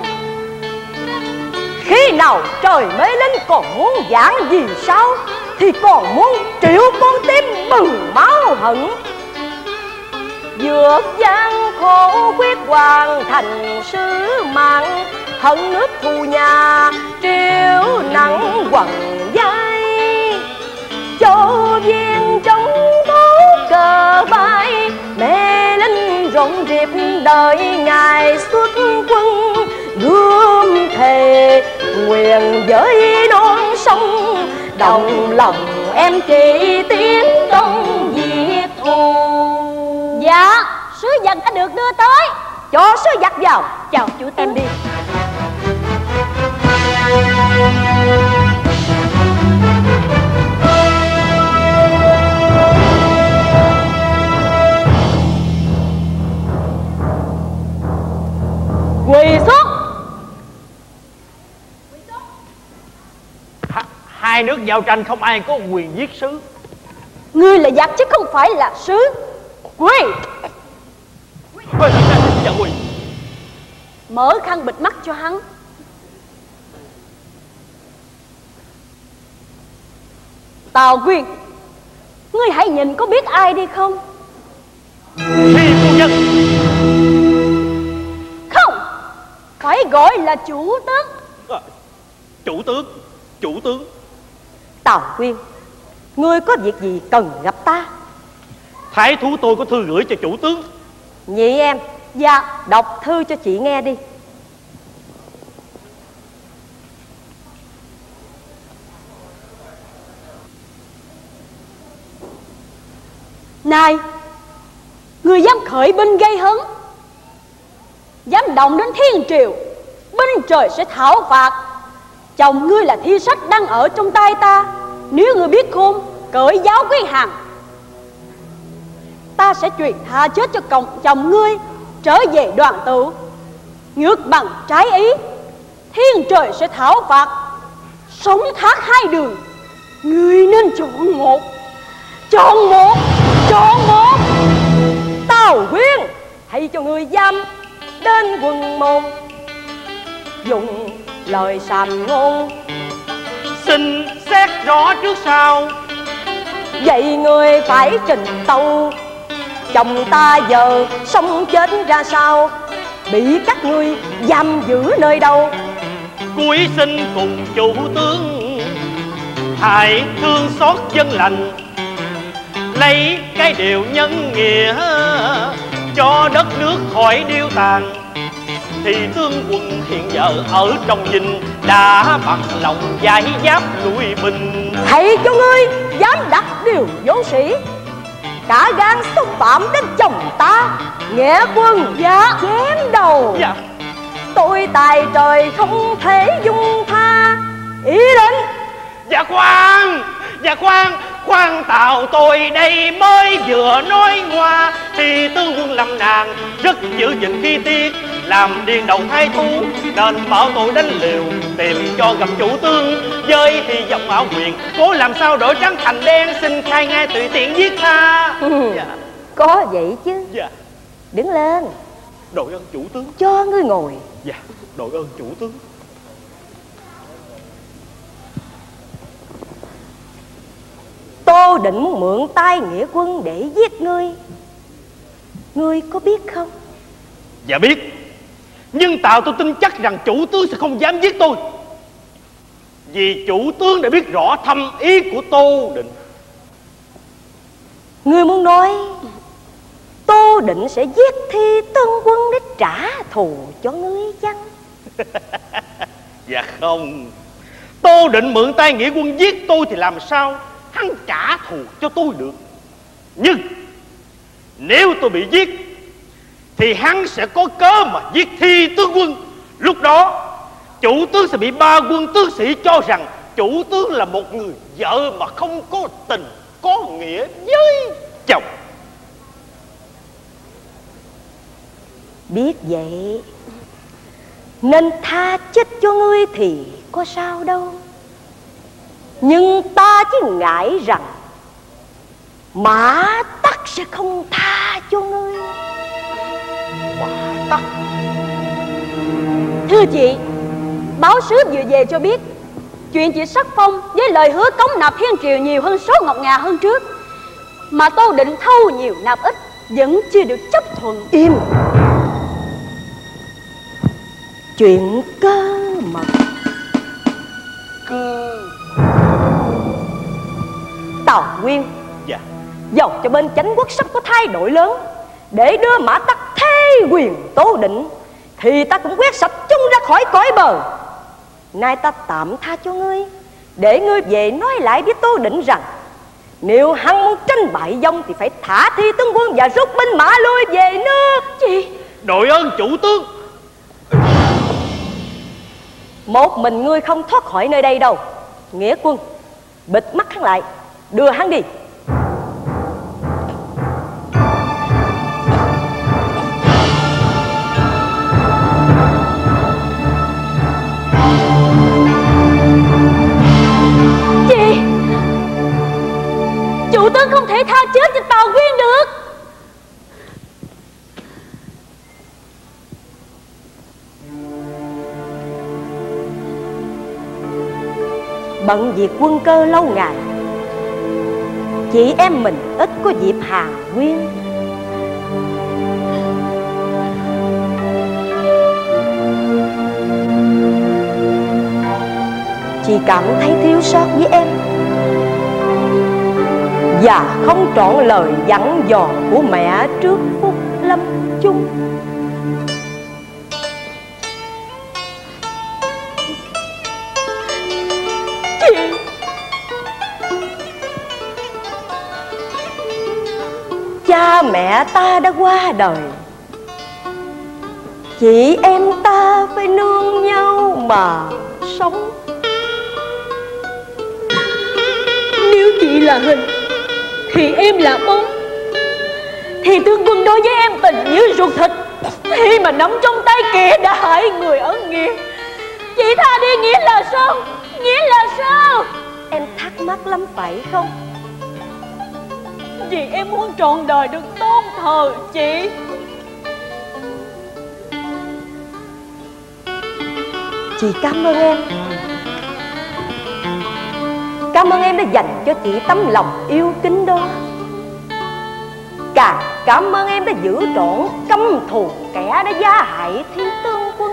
Khi nào trời mới lên còn muốn giảng gì sao, thì còn muốn triệu con tim bừng máu hận. vượt gian khổ quyết hoàn thành sứ mạng, hận nước thù nhà triều nặng quằn vai, châu viên trong tố cờ bay, mẹ linh rộn rịp đợi ngày xuất quân, gươm thề nguyện với non sông, đồng lòng em chỉ tiến công diệt thù. Dạ, sứ vật đã được đưa tới. Cho sứ vật vào. Chào chủ em đi. Quỳ xuống. H Hai nước giao tranh không ai có quyền giết sứ. Ngươi là giặc chứ không phải là sứ. Quỳ. Dạ quỳ. Mở khăn bịt mắt cho hắn. Tào Quyên, ngươi hãy nhìn có biết ai đi không? Thi phu nhân. Không, phải gọi là chủ tướng. À, chủ tướng, chủ tướng. Tào Quyên, ngươi có việc gì cần gặp ta? Thái thú tôi có thư gửi cho chủ tướng. Nhị em, dạ, đọc thư cho chị nghe đi. Này, ngươi dám khởi binh gây hấn, dám động đến thiên triều, binh trời sẽ thảo phạt. Chồng ngươi là thi sách đang ở trong tay ta. Nếu ngươi biết khôn, cởi giáo quý hàng, ta sẽ truyền tha chết cho còng chồng ngươi, trở về đoàn tụ. Ngược bằng trái ý, thiên trời sẽ thảo phạt. Sống thác hai đường, ngươi nên chọn một. Chọn một, chọn một. Tào Quyên, hãy cho người giam đến quần môn, dùng lời sàm ngôn, Xin xét rõ trước sau. vậy người phải trình tâu. Chồng ta giờ sống chết ra sao, bị các ngươi giam giữ nơi đâu? Cuối xin cùng chủ tướng hãy thương xót dân lành, lấy cái điều nhân nghĩa cho đất nước khỏi điêu tàn. Thì tướng quân hiện giờ ở trong dinh đã bằng lòng giải giáp lui binh. Hãy cho ngươi dám đặt điều võ sĩ, cả gan xúc phạm đến chồng ta, nghĩa quân. Dạ, chém đầu. Dạ. Tôi tài trời không thể dung tha. Ý định. Dạ khoan, dạ khoan, khoan Tào tôi đây mới vừa nói ngoa. Thì tướng quân Lâm Nàng rất giữ gìn khí tiết, làm điên đầu thái thú, nên bảo tôi đánh liều tìm cho gặp chủ tướng. Với hy vọng ảo quyền, cố làm sao đổi trắng thành đen, xin khai ngay tùy tiện giết tha. Dạ. Có vậy chứ. Dạ. Đứng lên. Đội ơn chủ tướng. Cho ngươi ngồi. Dạ, đội ơn chủ tướng. Tô Định muốn mượn tay nghĩa quân để giết ngươi, ngươi có biết không? Dạ biết. Nhưng Tào tôi tin chắc rằng chủ tướng sẽ không dám giết tôi, vì chủ tướng đã biết rõ thâm ý của Tô Định. Ngươi muốn nói Tô Định sẽ giết Thi Tân Quân để trả thù cho ngươi chăng? Dạ không. Tô Định mượn tay nghĩa quân giết tôi thì làm sao hắn trả thù cho tôi được. Nhưng nếu tôi bị giết thì hắn sẽ có cớ mà giết Thi tướng quân. Lúc đó chủ tướng sẽ bị ba quân tướng sĩ cho rằng chủ tướng là một người vợ mà không có tình có nghĩa với chồng. Biết vậy nên tha chết cho ngươi thì có sao đâu. Nhưng ta chỉ ngại rằng Mã Tắc sẽ không tha cho ngươi. Mã Tắc? Thưa chị, báo sứ vừa về cho biết chuyện chị sắc phong với lời hứa cống nạp thiên triều nhiều hơn số ngọc ngà hơn trước, mà Tô Định thâu nhiều nạp ít, vẫn chưa được chấp thuận. Im. Chuyện cơ mật. Cơ Tào Nguyên. Dạ. Dầu cho bên Chánh Quốc sắp có thay đổi lớn, để đưa Mã Tắc thế quyền Tô Định, thì ta cũng quét sạch chúng ra khỏi cõi bờ. Nay ta tạm tha cho ngươi, để ngươi về nói lại với Tô Định rằng nếu hắn muốn tranh bại vong thì phải thả Thi tướng quân và rút binh mã lui về nước. Chị Đội ơn chủ tướng. Một mình ngươi không thoát khỏi nơi đây đâu. Nghĩa quân, bịt mắt hắn lại, đưa hắn đi. Chị, chủ tướng không thể tha chết cho Tào Nguyên được. Bận việc quân cơ lâu ngày, chị em mình ít có dịp hàn huyên. Chị cảm thấy thiếu sót với em và không trọn lời dặn dò của mẹ trước phút lâm chung. Chị, cha mẹ ta đã qua đời, chị em ta phải nương nhau mà sống. Nếu chị là hình thì em là bóng, thì tướng quân đối với em tình như ruột thịt, khi mà nắm trong tay kẻ đã hại người ân nghĩa. Chị tha đi nghĩa là sao? Nghĩa là sao? Em thắc mắc lắm phải không? Vì em muốn trọn đời được tôn thờ chị. Chị cảm ơn em. Cảm ơn em đã dành cho chị tấm lòng yêu kính đó. Càng cảm ơn em đã giữ trọn căm thù kẻ đã gia hại Thiên Tương Quân.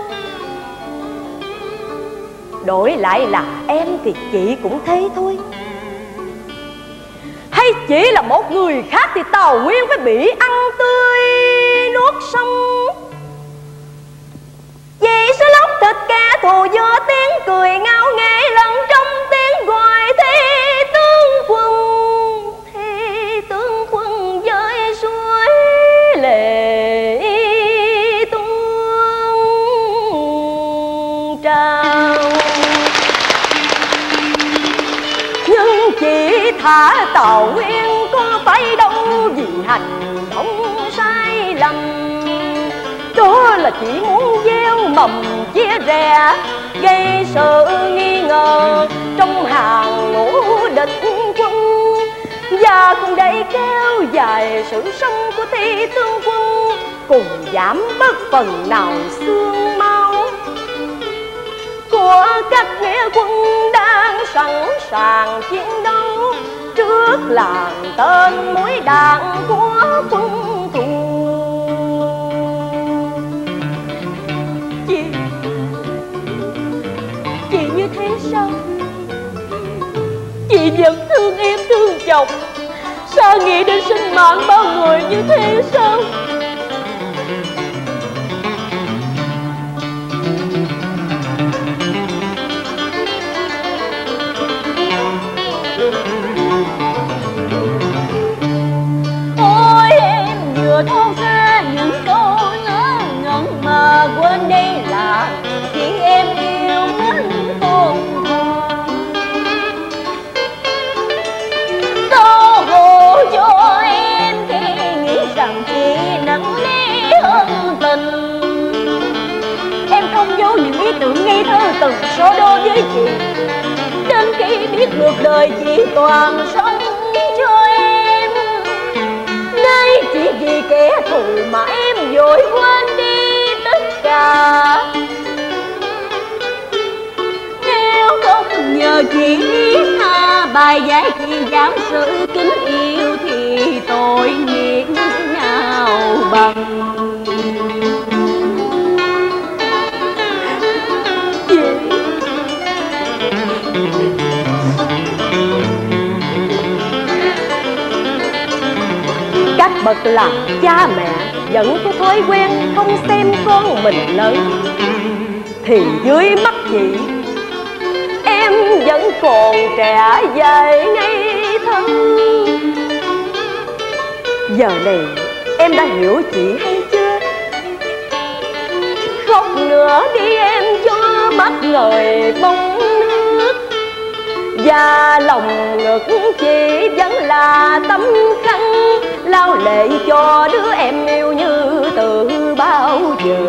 Đổi lại là em thì chị cũng thế thôi. Hay chỉ là một người khác thì Tào Nguyên phải bị ăn tươi nuốt sống. Vì sẽ lóc thịt kẻ thù do tiếng cười ngao nghệ lần trong tiếng gọi Thi tướng quân. Thi tướng quân với suối lệ tuôn trào. Nhưng chỉ thả Tào Nguyên có phải đâu, vì hành động sai lầm. Đó là chỉ muốn gieo mầm chia rẽ, gây sự nghi ngờ trong hàng ngũ địch quân, và cùng đẩy kéo dài sự sống của Thi tướng quân, cùng giảm bớt phần nào xương máu của các nghĩa quân đang sẵn sàng chiến đấu trước làn tên mũi đạn của quân thù. Chị, chị như thế sao? Chị vẫn thương em thương chồng, sao nghĩ đến sinh mạng bao người như thế sao? Ôi em vừa thốt ra những câu ngớ ngẩn mà quên đây là chị em yêu mến tôn thờ. Đau khổ cho em khi nghĩ rằng chị nặng nề hơn tình. Em không giấu những ý tưởng ngây thơ từng so đo với chị, đến khi biết được đời chị toàn sống cho em. Nay chỉ vì kẻ thù mà em vội quên đi tất cả. Nếu không nhờ chị tha bài giải thì giảm sự kính yêu thì tội nghiệp nhà san bằng. Các bậc làm cha mẹ vẫn có thói quen không xem con mình lớn, thì dưới mắt chị em vẫn còn trẻ dại ngây thơ. Giờ này em đã hiểu chị hay chưa? Khóc nữa đi em cho mắt ngời bóng nước, và lòng ngực chị vẫn là tấm khăn lao lệ cho đứa em yêu như từ bao giờ.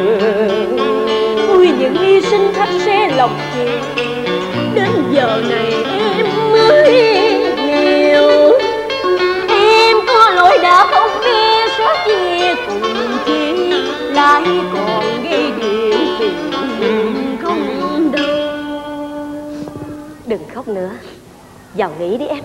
Ôi những hy sinh thắt xe lòng chị, đến giờ này em mới hiểu. Em có lỗi đã không nghe xóa chia cùng chị, lại còn gây điều phiền không đâu. Đừng khóc nữa, vào nghỉ đi em.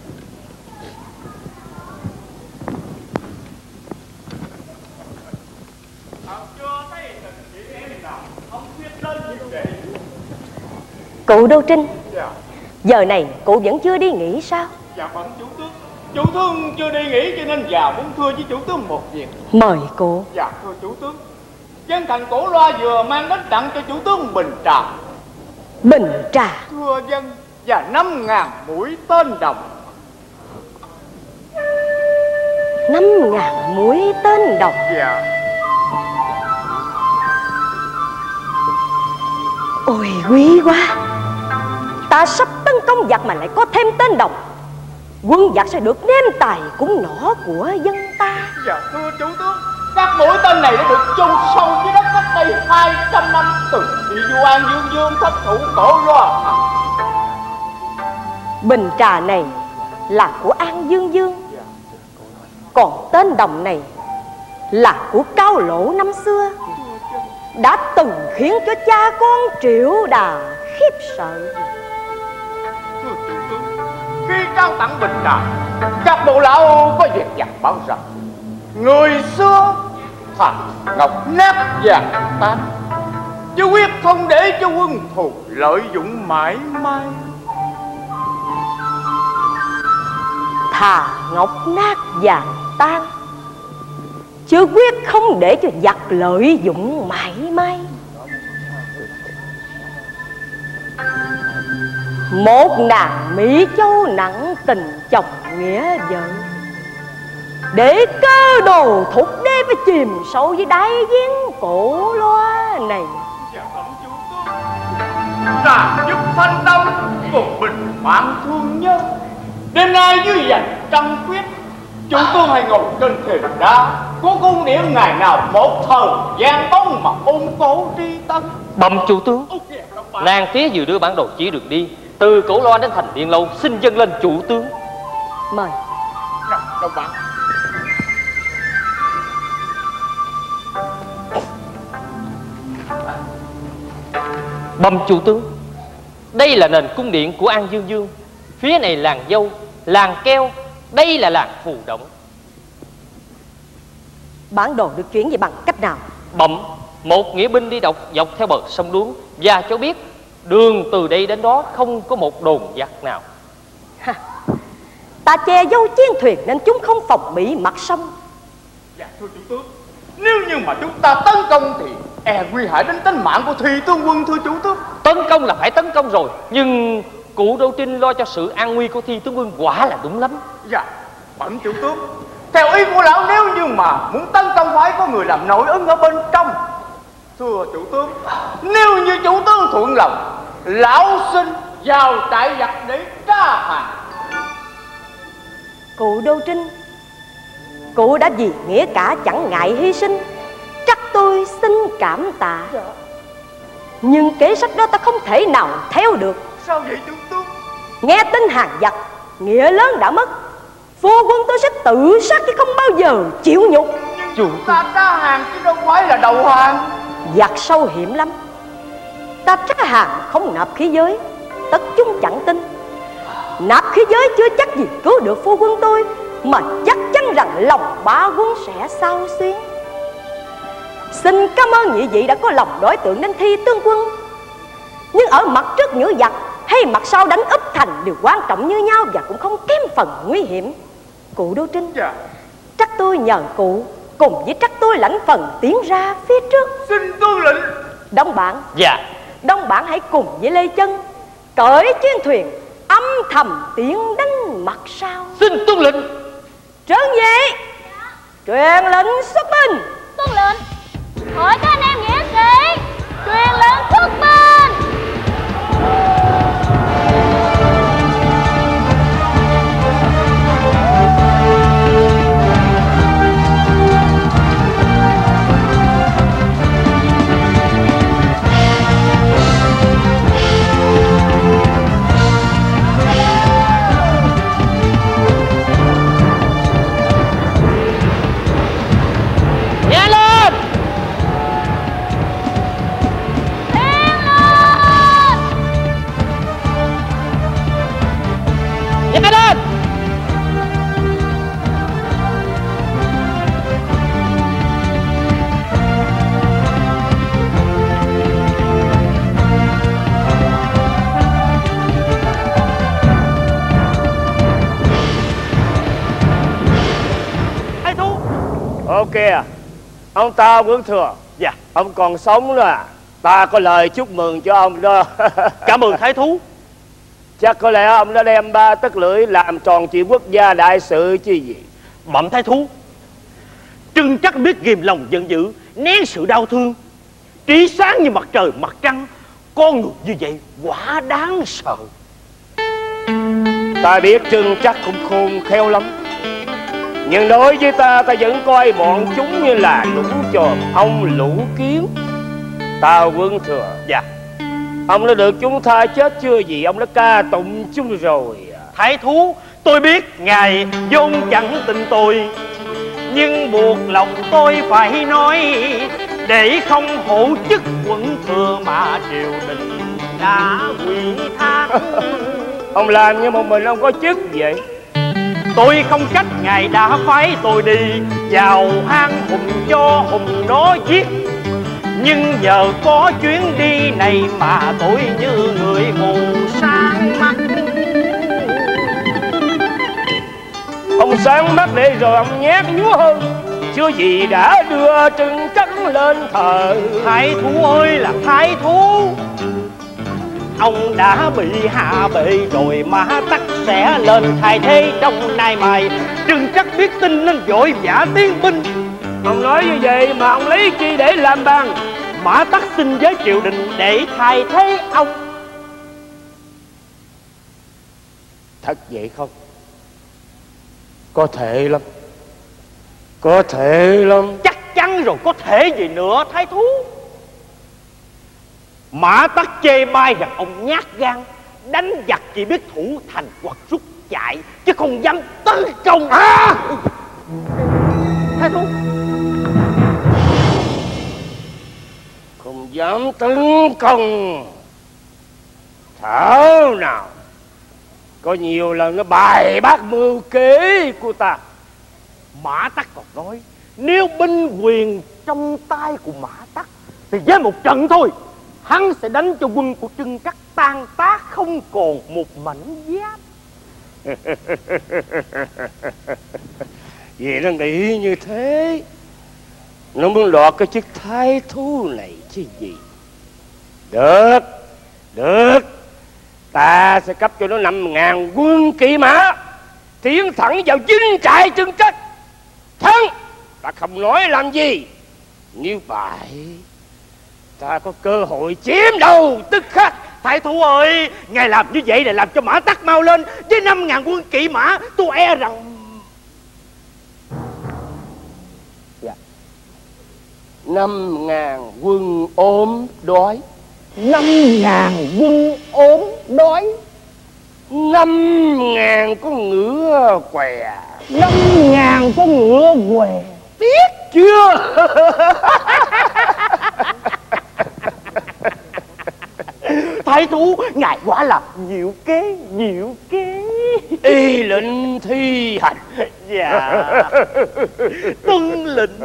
Cụ Đô Trinh, Dạ. giờ này cụ vẫn chưa đi nghỉ sao? Dạ bẩm chủ tướng, chủ tướng chưa đi nghỉ cho nên già muốn thưa với chủ tướng một việc. Mời cụ. Dạ thưa chủ tướng, dân thành Cổ Loa vừa mang đến tặng cho chủ tướng bình trà. Bình trà? Thưa dân, và năm ngàn mũi tên đồng. Năm ngàn mũi tên đồng? Dạ. Ôi quý quá, ta sắp tấn công giặc mà lại có thêm tên đồng. Quân giặc sẽ được ném tài cũng nỏ của dân ta. Dạ thưa chủ tướng, các mũi tên này đã được chôn sâu dưới đất cách đây hai trăm năm từ khi vua An Dương Vương thất thủ Cổ Loa. Bình trà này là của An Dương Vương, còn tên đồng này là của Cao Lỗ năm xưa, đã từng khiến cho cha con Triệu Đà khiếp sợ. Thưa chủ tướng, khi trao tặng bình trà, các bộ lão có việc dặn bảo rằng người xưa thành ngọc nát vàng tan, chứ quyết không để cho quân thù lợi dụng mãi mãi. Thà ngọc nát vàng tan, chứ quyết không để cho giặc lợi dụng mãi mãi. Một nàng Mỹ Châu nặng tình chồng nghĩa vợ, để cơ đồ thục đế phải chìm sâu với đáy giếng Cổ Loa này. Nàng giúp thanh tâm cùng bình mạng thương nhân, đêm nay dưới dành trăng quyết, chủ tướng hay ngồi trên thềm đá, có cung điện ngày nào một thời gian bóng mà ôn cố tri tân. Bẩm chủ tướng, nàng phía vừa đưa bản đồ chỉ đường đi từ Cổ Loa đến thành Điện Lâu, xin dâng lên chủ tướng. Mời. Đâu bạn? Bẩm chủ tướng, đây là nền cung điện của An Dương Vương, phía này làng dâu, làng keo, đây là làng Phù Động. Bản đồ được chuyển về bằng cách nào? Bẩm, một nghĩa binh đi đọc dọc theo bờ sông Đuống và cho biết đường từ đây đến đó không có một đồn giặc nào. Ha, ta che dấu chiến thuyền nên chúng không phòng bị mặt sông. Dạ thưa chủ tướng, nếu như mà chúng ta tấn công thì e nguy hại đến tính mạng của Thùy Tướng quân. Thưa chủ tướng, tấn công là phải tấn công rồi, nhưng cụ Đô Trinh lo cho sự an nguy của Thi Tướng quân quả là đúng lắm. Dạ bẩm chủ tướng, theo ý của lão, nếu như mà muốn tấn công phải có người làm nội ứng ở bên trong. Thưa chủ tướng, nếu như chủ tướng thuận lòng, lão xin vào trại giặc để tra hàng. Cụ Đô Trinh, cụ đã vì nghĩa cả chẳng ngại hy sinh, chắc tôi xin cảm tạ. Dạ. Nhưng kế sách đó ta không thể nào theo được. Sao vậy chủ tướng? Nghe tin hàng giặc, nghĩa lớn đã mất, phu quân tôi sẽ tự sát chứ không bao giờ chịu nhục. Chủ ta tra hàng chứ đâu phải là đầu hàng. Giặc sâu hiểm lắm, ta tra hàng không nạp khí giới, tất chúng chẳng tin. Nạp khí giới chưa chắc gì cứu được phu quân tôi, mà chắc chắn rằng lòng bá quân sẽ xao xuyến. Xin cảm ơn nhị vị đã có lòng đối tượng đến thi tướng quân. Nhưng ở mặt trước nhử giặc hay mặt sau đánh úp thành đều quan trọng như nhau và cũng không kém phần nguy hiểm. Cụ Đô Trinh, dạ. Trắc tôi nhờ cụ cùng với Trắc tôi lãnh phần tiến ra phía trước. Xin tuân lệnh. Đông Bản, dạ. Đông Bản hãy cùng với Lê Chân cởi chiến thuyền âm thầm tiến đánh mặt sau. Xin tuân lệnh. Trấn Nhị, truyền lệnh xuất binh. Tuân lệnh. Hỏi các anh em nghĩa sĩ, truyền lệnh xuất binh. Ok à, ông ta Vương Thừa. Dạ. Ông còn sống nữa à? Ta có lời chúc mừng cho ông đó. Cảm ơn thái thú. Chắc có lẽ ông đã đem ba tấc lưỡi làm tròn chuyện quốc gia đại sự chứ gì. Bẩm thái thú, Trưng chắc biết ghìm lòng giận dữ, nén sự đau thương, trí sáng như mặt trời mặt trăng. Con người như vậy quả đáng sợ. Ta biết Trưng chắc cũng khôn khéo lắm, nhưng đối với ta, ta vẫn coi bọn chúng như là lũ chòm ong lũ kiến. Ta Vương Thừa. Dạ. Ông đã được chúng tha chết chưa gì, ông đã ca tụng chúng rồi. Thái thú, tôi biết ngài vốn chẳng tin tôi, nhưng buộc lòng tôi phải nói, để không hổ chức quận thừa mà triều đình đã quy thác. Ông làm như một mình ông có chức vậy. Tôi không trách ngài đã phái tôi đi vào hang hùng cho hùng nó giết, nhưng nhờ có chuyến đi này mà tôi như người mù sáng mắt. Ông sáng mắt để rồi ông nhát nhúa hơn, chưa gì đã đưa Trưng Trắc lên thờ. Thái thú ơi là thái thú, ông đã bị hạ bệ rồi, Mã Tắc sẽ lên thay thế trong nay mai. Trưng Trắc biết tin nên vội vã tiến binh. Ông nói như vậy mà ông lấy chi để làm bằng? Mã Tắc xin với triều đình để thay thế ông. Thật vậy không? Có thể lắm, có thể lắm. Chắc chắn rồi, có thể gì nữa thái thú. Mã Tắc chê bai rằng ông nhát gan, đánh giặc chỉ biết thủ thành hoặc rút chạy, chứ không dám tấn công. À! Thái thú không dám tấn công. Thảo nào có nhiều lần nó bài bác mưu kế của ta. Mã Tắc còn nói, nếu binh quyền trong tay của Mã Tắc thì với một trận thôi, hắn sẽ đánh cho quân của Trưng Trắc tan tác không còn một mảnh giáp. Vì nó nghĩ như thế, nó muốn đoạt cái chức thái thú này chứ gì. Được, được, ta sẽ cấp cho nó năm ngàn quân kỵ mã, tiến thẳng vào dinh trại Trưng Trắc. Thắng, ta không nói làm gì. Nếu bại, ta có cơ hội chiếm đầu tức khắc. Thái thú ơi, ngài làm như vậy để làm cho Mã Tắc mau lên. Với năm ngàn quân kỵ mã, tôi e rằng... Dạ. Năm ngàn quân ốm đói. Năm ngàn quân ốm đói. Năm ngàn con ngựa què. Năm ngàn con ngựa què. Biết chưa? Thái thú, ngài quả là diệu kế, diệu kế. Y lệnh thi hành. Dạ. Tuân lệnh.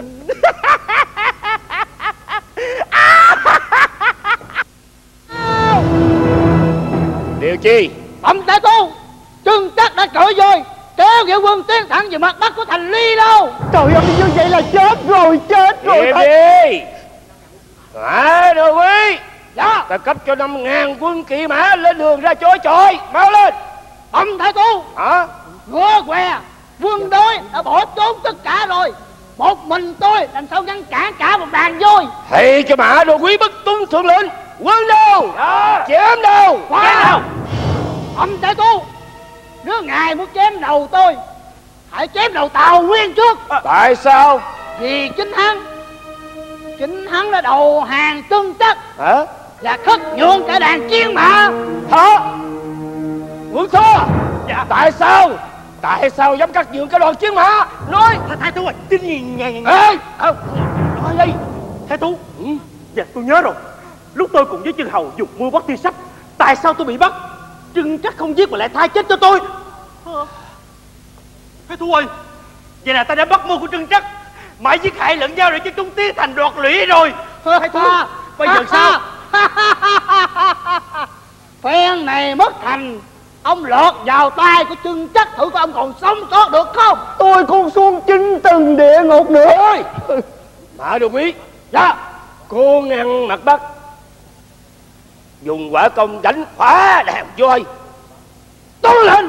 Điều chi? Bẩm đại tu, Trưng Trắc đã cởi voi kéo nghĩa quân tiến thẳng về mặt bắc của thành Ly Đâu. Trời ơi, như vậy là chết rồi, chết rồi. Im đi. Hả đồ quý? Dạ. Ta cấp cho năm ngàn quân kỵ mã lên đường ra chối chọi. Mau lên. Bẩm đại tu. Hả? Ngựa què quân đối đã bỏ trốn tất cả rồi. Một mình tôi làm sao ngăn cản cả một đàn voi. Thầy cho mã đồ quý bất tuân thượng lệnh. Quân đâu? Dạ. Chém đâu? Chém đâu? Bẩm đại tu, nếu ngài muốn chém đầu tôi, hãy chém đầu Tào Nguyên trước. À, tại sao? Vì chính hắn Chính hắn là đầu hàng Trưng Trắc. Hả? Và khất nhượng cả đàn chiến mã. Hả? Quân Thua. Dạ. Tại sao? Tại sao dám cắt nhượng cả đoàn chiến mã? Nói. Thái thú ơi, tin nhìn nghe nghe. Ê, à, nói đi. Thái thú. Ừ. Dạ tôi nhớ rồi. Lúc tôi cùng với Chư Hầu dùng mưa bắt Thi Sách, tại sao tôi bị bắt? Trưng Trắc không giết mà lại tha chết cho tôi. Thái thú ơi, vậy là ta đã bắt mưu của Trưng Trắc, mãi giết hại lẫn nhau để cho chúng tiến thành đoạt lũy rồi. Thái thú, bây giờ sao? Phen này mất thành, ông lọt vào tay của Trưng Trắc, thử coi ông còn sống sót được không? Tôi còn xuống chính từng địa ngục nữa. Ôi, Mã Đồ Quý. Dạ. Cô ngăn mặt Bắc, dùng quả công đánh phá đàn voi. Tuân lệnh.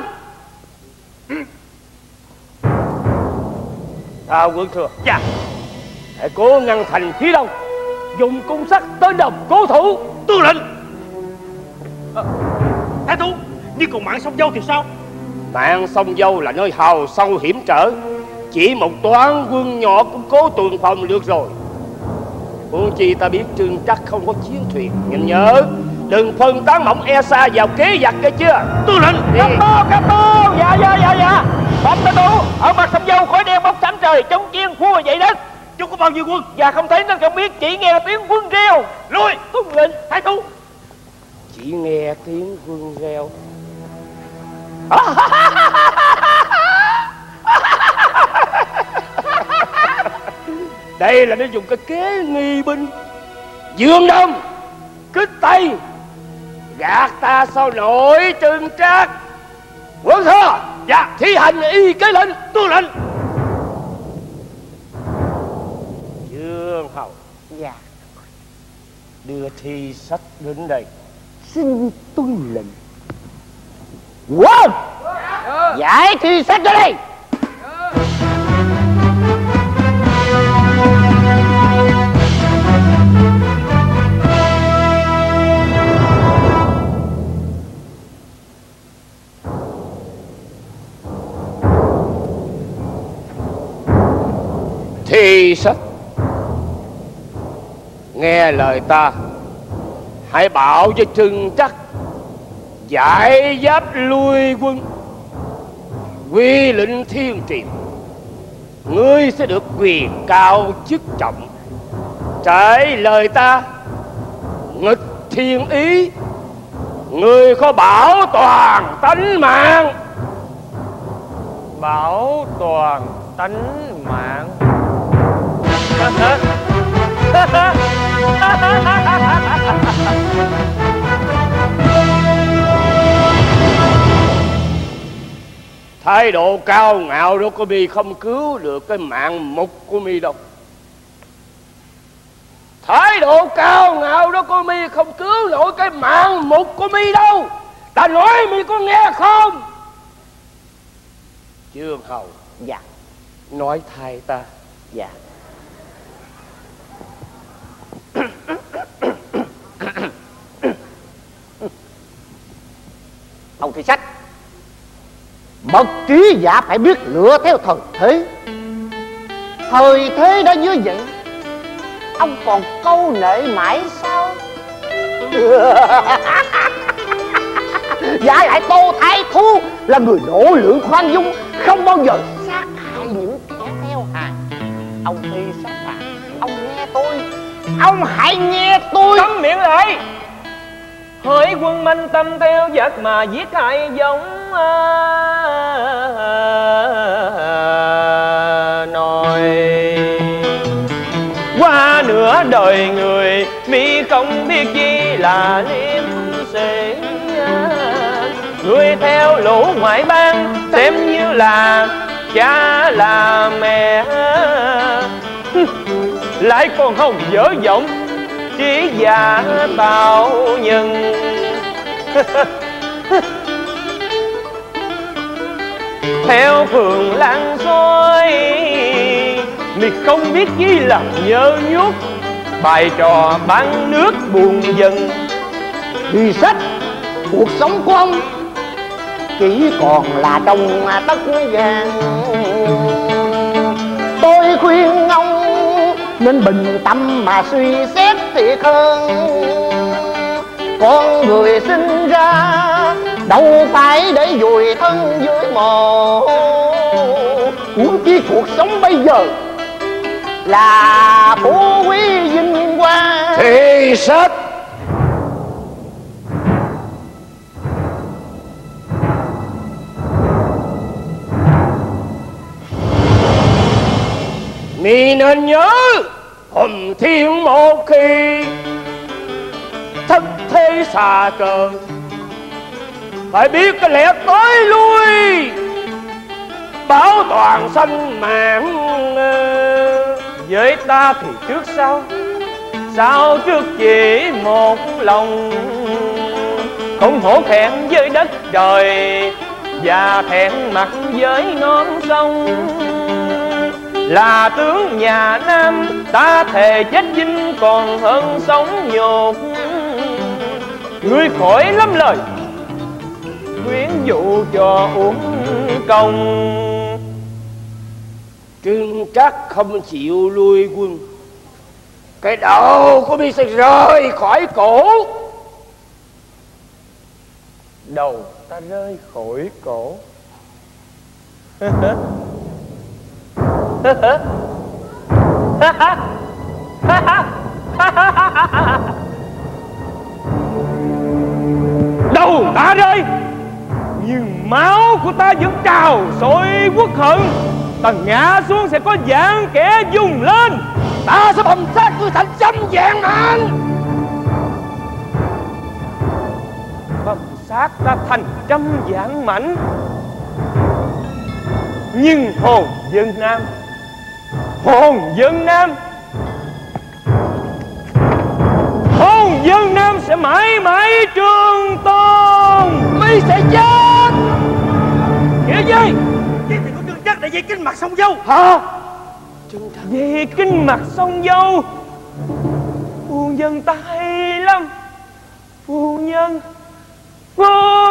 Tào Quân Thừa. Dạ. Hãy cố ngăn thành phía đông, dùng cung sắt tới đồng cố thủ. Tuân lệnh. À, Thái thú, nhưng còn mạng sông Dâu thì sao? Mạng sông Dâu là nơi hào sâu hiểm trở, chỉ một toán quân nhỏ cũng cố tường phòng được rồi. Huống chi ta biết Trưng Trắc không có chiến thuyền, nhưng nhớ đừng phân tán mỏng e xa vào kế giặc kia chưa? Tuân lệnh. Cấp tô, cấp tô. Dạ dạ dạ dạ. Bẩm đại tu, ở mặt sông Dâu khói đen bốc trắng trời, chống chiên khua vậy đó. Chúng có bao nhiêu quân? Dạ không thấy nên không biết, chỉ nghe tiếng quân reo. Lui. Tuân lệnh. Thái thú. Chỉ nghe tiếng quân reo. Đây là nó dùng cái kế nghi binh, dương đông kích tây, gạt ta sao nổi Trưng Trắc. Quân Thừa. Dạ. Thi hành y kế lệnh. Tuân lệnh. Dương Hầu. Dạ. Đưa Thi Sách đến đây. Xin tuân lệnh. Quân. Giải Thi Sách ra đây. Thi Sách, nghe lời ta, hãy bảo cho Trưng Trắc giải giáp lui quân, quy lệnh thiên triều. Ngươi sẽ được quyền cao chức trọng. Trái lời ta, nghịch thiên ý, ngươi có bảo toàn tánh mạng. Bảo toàn tánh mạng. Thái độ cao ngạo đó của mi không cứu được cái mạng mục của mi đâu. Thái độ cao ngạo đó của mi không cứu nổi cái mạng mục của mi đâu. Ta nói mi có nghe không? Dương Hầu. Dạ. Nói thay ta. Dạ. Ông Thi Sách, bậc trí giả phải biết lựa theo thời thế. Thời thế đã như vậy, ông còn câu nệ mãi sao? Giả lại Tô Thái Thú là người độ lượng khoan dung, không bao giờ sát hại những kẻ theo hàng. Ông Thi Sách à, ông nghe tôi, ông hãy nghe tôi. Cấm miệng lại. Hỡi quân manh tâm theo giặc mà giết hại giống qua nửa đời người mi không biết gì là liêm sỉ. Người theo lũ ngoại bang xem như là cha là mẹ, lại còn không dở giọng chỉ giả tạo nhân. Theo phường lan xôi mi không biết gì là nhơ nhuốc, bài trò bán nước buồn dần. Thì sách cuộc sống của ông chỉ còn là đồng tất vàng. Tôi khuyên ông nên bình tâm mà suy xét thiệt hơn. Con người sinh ra đâu phải để vùi thân dưới mồ, huống chi cuộc sống bây giờ là phú quý vinh quang. Thì sách mi nên nhớ hồn thiên một khi thất thế xa trời, phải biết cái lẽ tới lui bảo toàn sanh mạng. Với ta thì trước sau, sau trước chỉ một lòng, không hổ thẹn với đất trời và thẹn mặt với non sông. Là tướng nhà Nam ta thề chết vinh còn hơn sống nhục. Ngươi khỏi lắm lời quyến dụ cho uổng công. Trương Trắc không chịu lui quân, cái đầu của mi sẽ rơi khỏi cổ. Đầu ta rơi khỏi cổ. Đầu ta rơi nhưng máu của ta vẫn trào sôi quốc hận. Ta ngã xuống sẽ có vạn kẻ dùng lên, ta sẽ bầm xác ngươi thành trăm vạn mảnh. Bầm xác ta thành trăm vạn mảnh, nhưng hồn dân Nam, hồn dân Nam, hồn dân Nam sẽ mãi mãi trường tồn. Mi sẽ chết. Nghĩa gì? Chứ thì có Trương Trắc để về kinh mặt sông Dâu hả? Về kinh mặt sông Dâu. Phu nhân ta hay lắm. Phu nhân, phu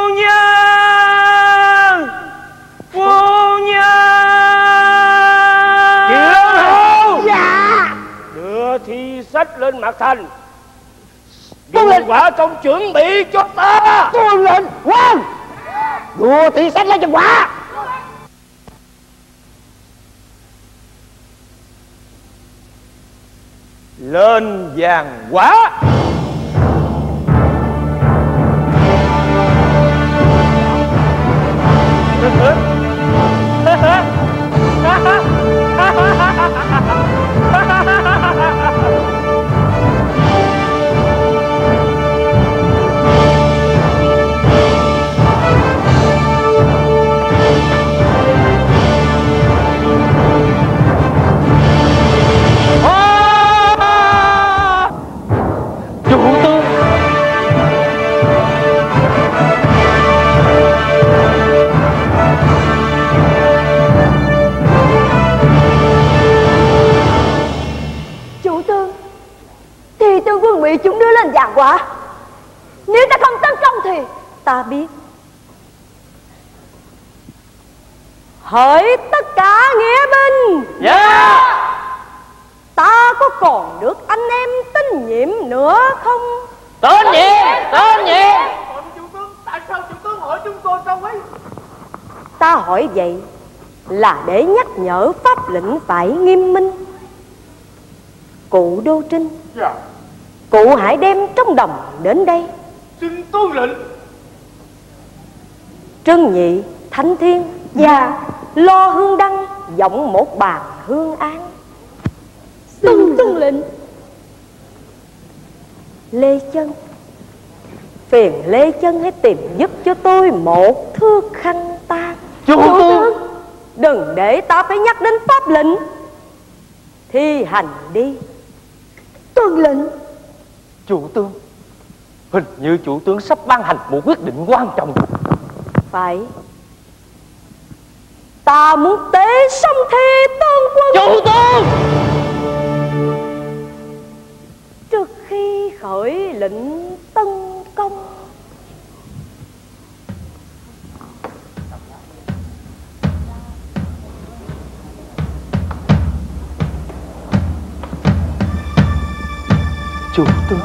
nhân, phu nhân. Triệu Hầu. Dạ. Đưa thi sách lên mặt thành. Điện quả công chuẩn bị cho ta. Tuân lệnh quan. Đưa thi sách lên cho quả. Lên vàng quả. bị chúng đưa lên giàn quả. Nếu ta không tấn công thì ta biết. Hỡi tất cả nghĩa binh. Dạ yeah. Ta có còn được anh em tín nhiệm nữa không? Tín nhiệm, tín nhiệm. Còn chủ tướng, tại sao chủ tướng hỏi chúng tôi sao ấy? Ta hỏi vậy là để nhắc nhở pháp lệnh phải nghiêm minh. Cụ Đô Trinh, Dạ. Cụ hãy đem trong đồng đến đây. Xin tuân lệnh. Trân Nhị, Thánh Thiên và Lo Hương Đăng dọng một bàn hương án. Tuân tuân lệnh. Lê Chân, phiền Lê Chân hãy tìm giúp cho tôi một thước khăn tan. Chủ tướng, đừng để ta phải nhắc đến pháp lệnh. Thi hành đi. Tuân lệnh. Chủ tướng, hình như chủ tướng sắp ban hành một quyết định quan trọng. Phải. Ta muốn tế song thi tương quân. Chủ tướng, trước khi khởi lệnh tấn công, chủ tướng.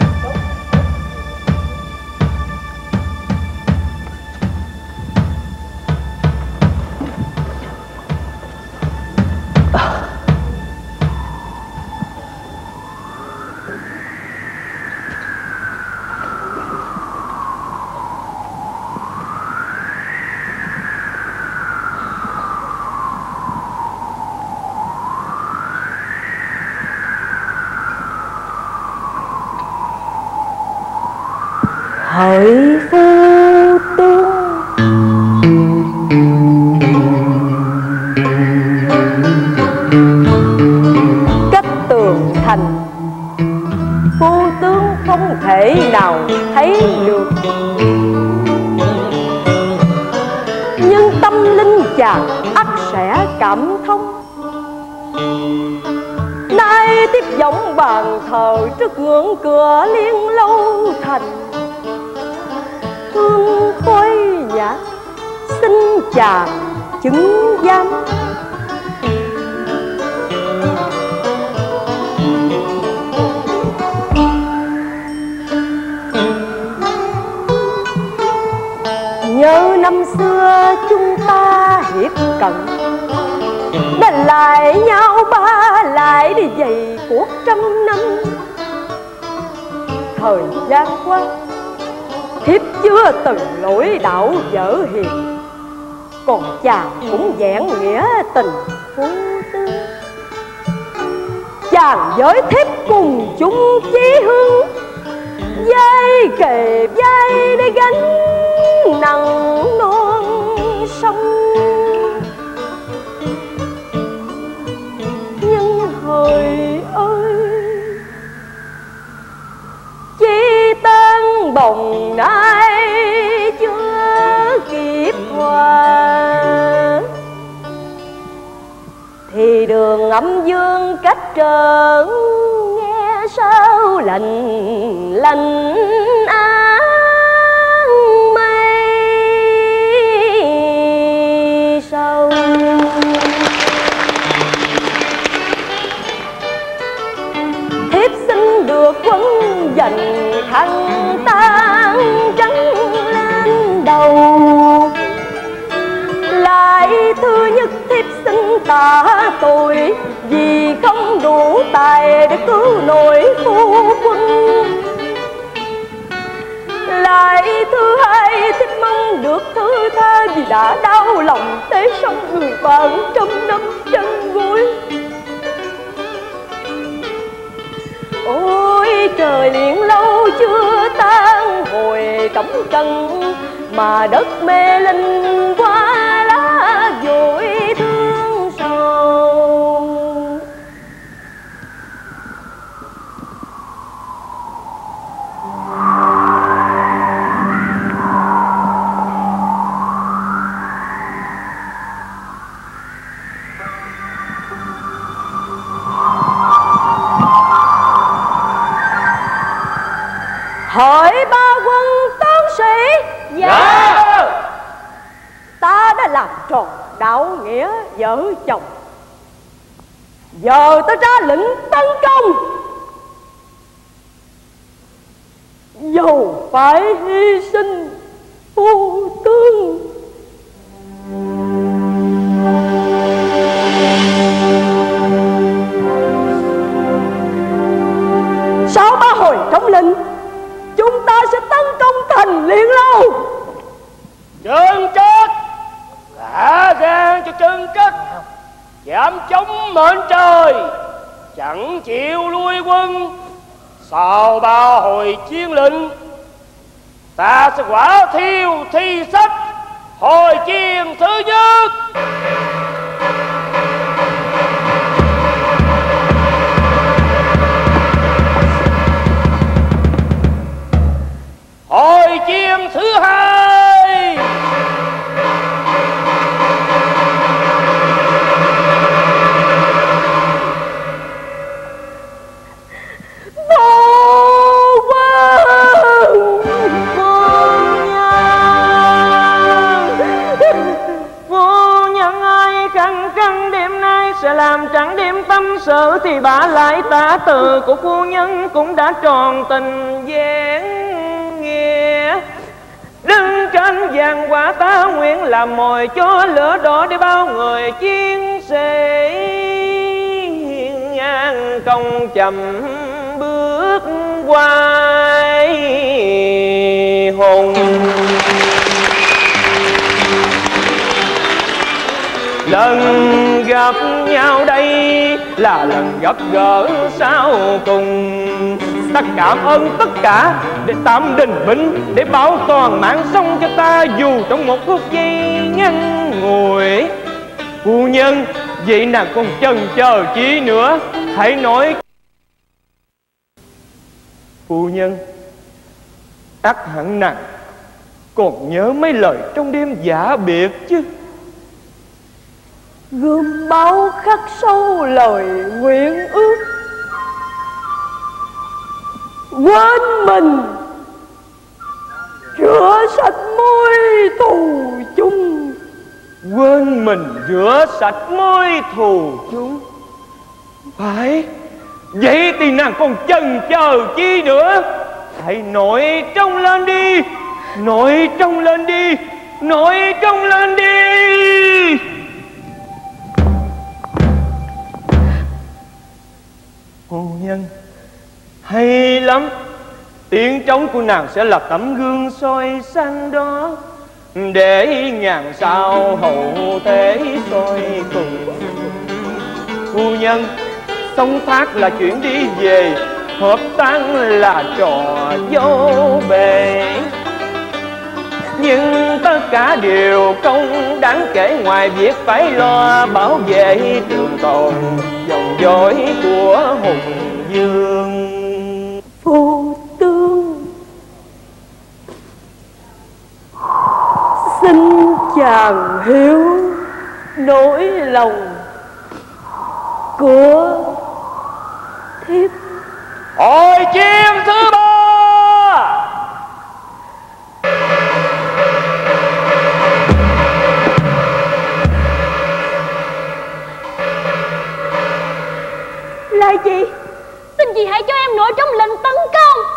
hỡi phu tướng, cách tường thành phu tướng không thể nào thấy được, nhưng tâm linh chàng ắt sẽ cảm thông. Nay tiếp giọng bàn thờ trước ngưỡng cửa Liên Lâu Thành, hương khói nhã xin chàng chứng giám. Nhớ năm xưa chúng ta hiệp cận, đã lại nhau ba lại đi dày cuộc trăm năm. Thời gian qua thiếp chưa từng lỗi đảo dở hiền, còn chàng cũng vẹn nghĩa tình phu tướng. Chàng với thiếp cùng chung chí hướng, vai kề vai để gánh nặng non sông. Nhưng hỡi ơi, chi tên bồng nay chưa kịp hòa, thì đường âm dương cách trở nghe sao lạnh lạnh áng mây sâu. Thiếp xin được quân dành khăn tan trắng lên đầu, lại thứ nhất thiếp xin tạ tội vì không đủ tài để cứu nổi phu quân. Lại thứ hai thiếp mong được thứ tha vì đã đau lòng tế sống người bạn trăm năm chân gối. Ôi trời Liên Lâu chưa tan hồi cẩm trần, mà đất mê linh qua lá vội thương sầu. Hỡi ba quân tướng sĩ. Dạ. Ta đã làm tròn đạo nghĩa vợ chồng, giờ ta ra lệnh tấn công, dầu phải hy sinh phu tướng. Sau ba hồi trống lệnh, chúng ta sẽ tấn công thành Liên Lâu. Chân chết, gã gan cho chân cất, dám chống mệnh trời, chẳng chịu lui quân. Sau ba hồi chiến lệnh, ta sẽ quả thiêu thi sách hồi chiến thứ nhất. Hồi chiến thứ hai. Sẽ làm trắng đêm tâm sự thì bả lại tả từ của phu nhân cũng đã tròn tình dáng nghĩa. Đứng trên giàn quả ta nguyện làm mồi cho lửa đỏ để bao người chiến sĩ ngang công chậm bước quay hùng. Lần gặp nhau đây là lần gặp gỡ sau cùng. Ta cảm ơn tất cả để tạm đình binh, để bảo toàn mạng sống cho ta dù trong một phút giây ngắn ngủi. Phu nhân, vậy nàng còn chần chờ chi nữa, hãy nói. Phu nhân, ắt hẳn nàng còn nhớ mấy lời trong đêm giả biệt chứ? Gươm máu khắc sâu lời nguyện ước, quên mình rửa sạch môi thù chung. Quên mình rửa sạch môi thù chung. Phải, vậy thì nàng còn chần chờ chi nữa? Hãy nổi trông lên đi, nổi trông lên đi, nổi trông lên đi. Phu nhân, hay lắm. Tiếng trống của nàng sẽ là tấm gương soi sáng đó, để ngàn sao hậu thế soi cùng. Phu nhân, sống thác là chuyện đi về, hợp táng là trò vô bề. Nhưng tất cả đều không đáng kể ngoài việc phải lo bảo vệ trường tồn dòng dõi của Hùng Dương. Phu tướng xin chàng hiểu nỗi lòng của thiếp. Hồi chiến thứ ba. Là gì? Xin chị hãy cho em nổi trong lệnh tấn công.